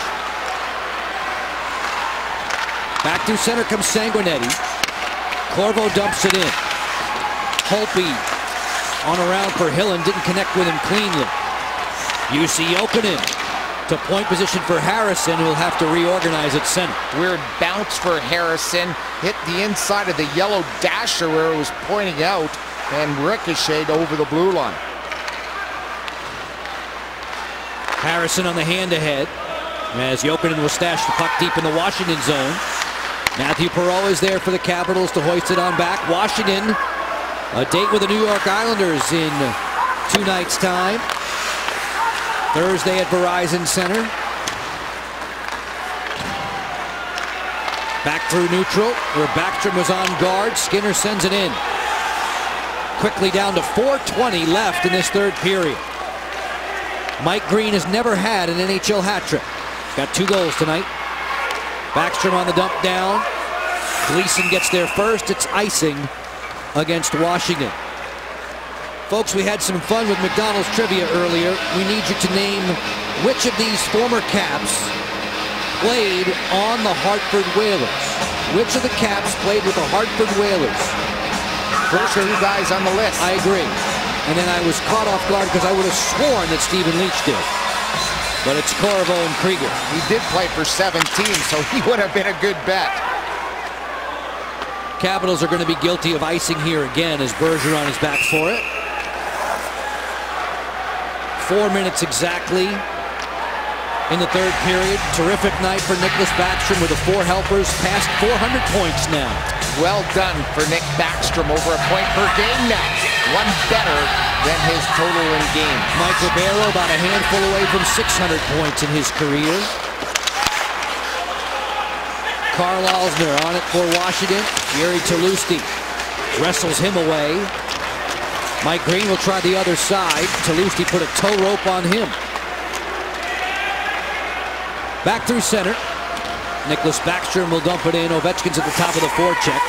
Back through center comes Sanguinetti. Corvo dumps it in. Holtby on around for Hillen. Didn't connect with him cleanly. UC Jokinen to point position for Harrison, who will have to reorganize at center. Weird bounce for Harrison. Hit the inside of the yellow dasher where it was pointing out and ricocheted over the blue line. Harrison on the hand-ahead as Jokinen will stash the puck deep in the Washington zone. Matthew Perreault is there for the Capitals to hoist it on back. Washington, a date with the New York Islanders in 2 nights' time. Thursday at Verizon Center. Back through neutral where Backstrom was on guard. Skinner sends it in. Quickly down to 4:20 left in this third period. Mike Green has never had an NHL hat trick. Got 2 goals tonight. Backstrom on the dump down. Gleason gets there first. It's icing against Washington. Folks, we had some fun with McDonald's trivia earlier. We need you to name which of these former Caps played on the Hartford Whalers. Which of the Caps played with the Hartford Whalers? First 2 guys on the list. I agree. And then I was caught off guard because I would have sworn that Stephen Leach did. But it's Corvo and Krieger. He did play for 17, so he would have been a good bet. Capitals are going to be guilty of icing here again as Bergeron is back for it. 4 minutes exactly in the third period. Terrific night for Nicklas Backstrom with the 4 helpers. Past 400 points now. Well done for Nick Backstrom. Over a point per game now. One better than his total in game. Mike Ribeiro about a handful away from 600 points in his career. Karl Alsner on it for Washington. Jiri Tlusty wrestles him away. Mike Green will try the other side. Tlusty put a tow rope on him. Back through center. Nicklas Backstrom will dump it in. Ovechkin's at the top of the forecheck.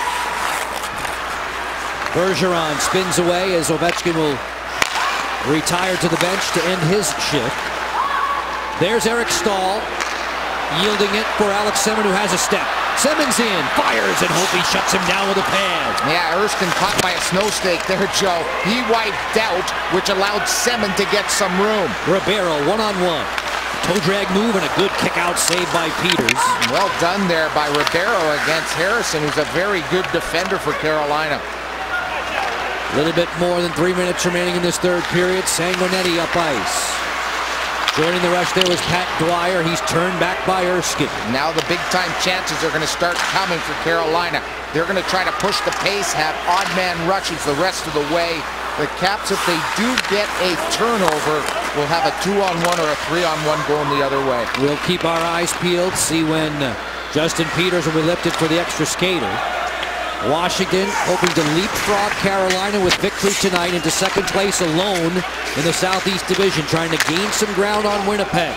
Bergeron spins away as Ovechkin will retire to the bench to end his shift. There's Eric Stahl yielding it for Alex Semin, who has a step. Semin's in, fires, and Holtby shuts him down with a pad. Yeah, Erskine caught by a snow stake there, Joe. He wiped out, which allowed Semin to get some room. Ribeiro one-on-one. Toe drag move and a good kick-out save by Peters. Well done there by Ribeiro against Harrison, who's a very good defender for Carolina. A little bit more than 3 minutes remaining in this third period. Sanguinetti up ice. Joining the rush there was Pat Dwyer. He's turned back by Erskine. Now the big-time chances are going to start coming for Carolina. They're going to try to push the pace, have odd-man rushes the rest of the way. The Caps, if they do get a turnover, will have a 2-on-1 or a 3-on-1 going the other way. We'll keep our eyes peeled, see when Justin Peters will be lifted for the extra skater. Washington hoping to leapfrog Carolina with victory tonight into second place alone in the Southeast Division, trying to gain some ground on Winnipeg,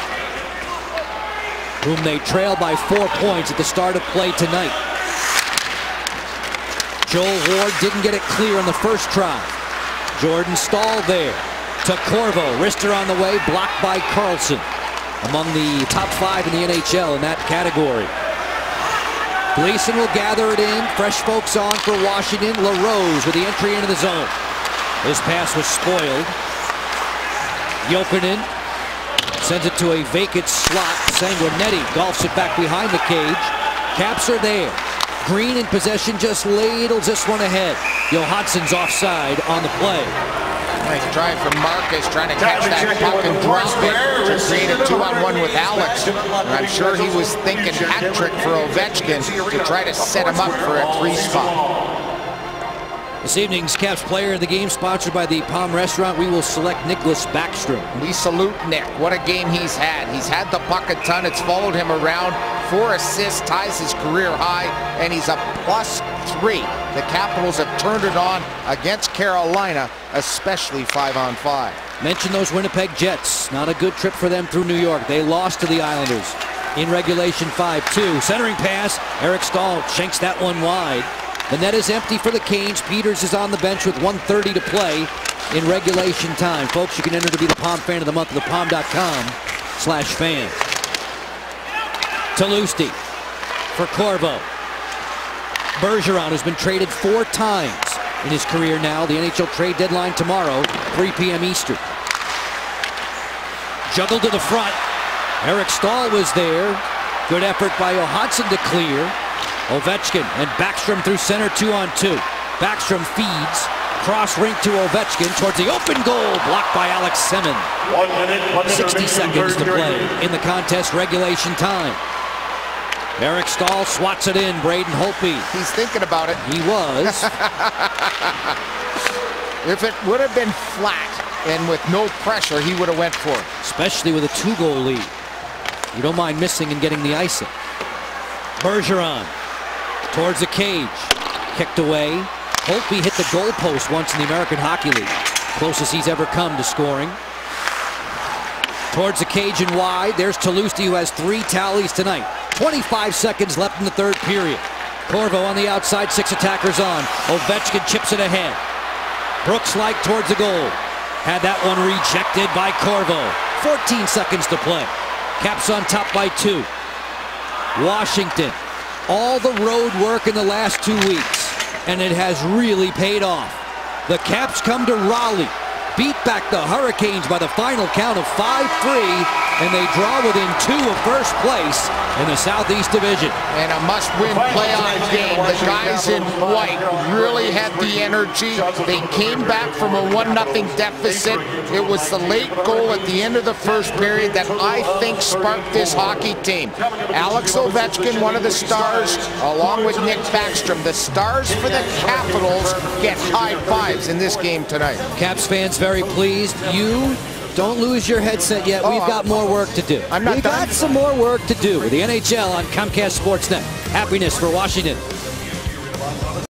whom they trail by 4 points at the start of play tonight. Joel Ward didn't get it clear on the first try. Jordan Staal there to Corvo. Wrister on the way, blocked by Carlson. Among the top 5 in the NHL in that category. Gleason will gather it in. Fresh folks on for Washington. LaRose with the entry into the zone. His pass was spoiled. Jokinen sends it to a vacant slot. Sanguinetti golfs it back behind the cage. Caps are there. Green in possession, just ladles this one ahead. Johansson's offside on the play. Nice try from Marcus, trying to catch that puck and drop it to create a 2-on-1 with Alex. And I'm sure he was thinking hat trick for Ovechkin to try to set him up for a 3 spot. This evening's Caps player of the game, sponsored by the Palm Restaurant. We will select Nicklas Backstrom. We salute Nick. What a game he's had. He's had the puck a ton. It's followed him around. 4 assists, ties his career high, and he's a +3. The Capitals have turned it on against Carolina, especially 5-on-5. Mention those Winnipeg Jets. Not a good trip for them through New York. They lost to the Islanders in regulation 5-2. Centering pass. Eric Staal shanks that one wide. The net is empty for the Canes. Peters is on the bench with 1:30 to play in regulation time. Folks, you can enter to be the Palm Fan of the Month at thepalm.com/fan. Talusti for Corvo. Bergeron, who's been traded 4 times in his career now. The NHL trade deadline tomorrow, 3 p.m. Eastern. Juggled to the front. Eric Staal was there. Good effort by Johansson to clear. Ovechkin and Backstrom through center, 2-on-2. Backstrom feeds. Cross rink to Ovechkin towards the open goal. Blocked by Alex Semin. 1 minute, 60 seconds to play in the contest regulation time. Eric Staal swats it in. Braden Holtby. He's thinking about it. He was. If it would have been flat and with no pressure, he would have went for it. Especially with a 2-goal lead. You don't mind missing and getting the icing. Bergeron towards the cage. Kicked away. Holtby hit the goalpost once in the American Hockey League. Closest he's ever come to scoring. Towards the cage and wide. There's Talusti, who has 3 tallies tonight. 25 seconds left in the third period. Corvo on the outside, 6 attackers on. Ovechkin chips it ahead. Brooks-like towards the goal. Had that one rejected by Corvo. 14 seconds to play. Caps on top by 2. Washington. All the road work in the last 2 weeks, and it has really paid off. The Caps come to Raleigh, beat back the Hurricanes by the final count of 5-3, and they draw within 2 of first place in the Southeast Division. And a must-win playoff game. The guys in white really had the energy. They came back from a 1-0 deficit. It was the late goal at the end of the first period that I think sparked this hockey team. Alex Ovechkin, one of the stars, along with Nick Backstrom. The stars for the Capitals get high fives in this game tonight. Caps fans very pleased. You don't lose your headset yet. We've got more work to do. We've got some more work to do with the NHL on Comcast Sportsnet. Happiness for Washington.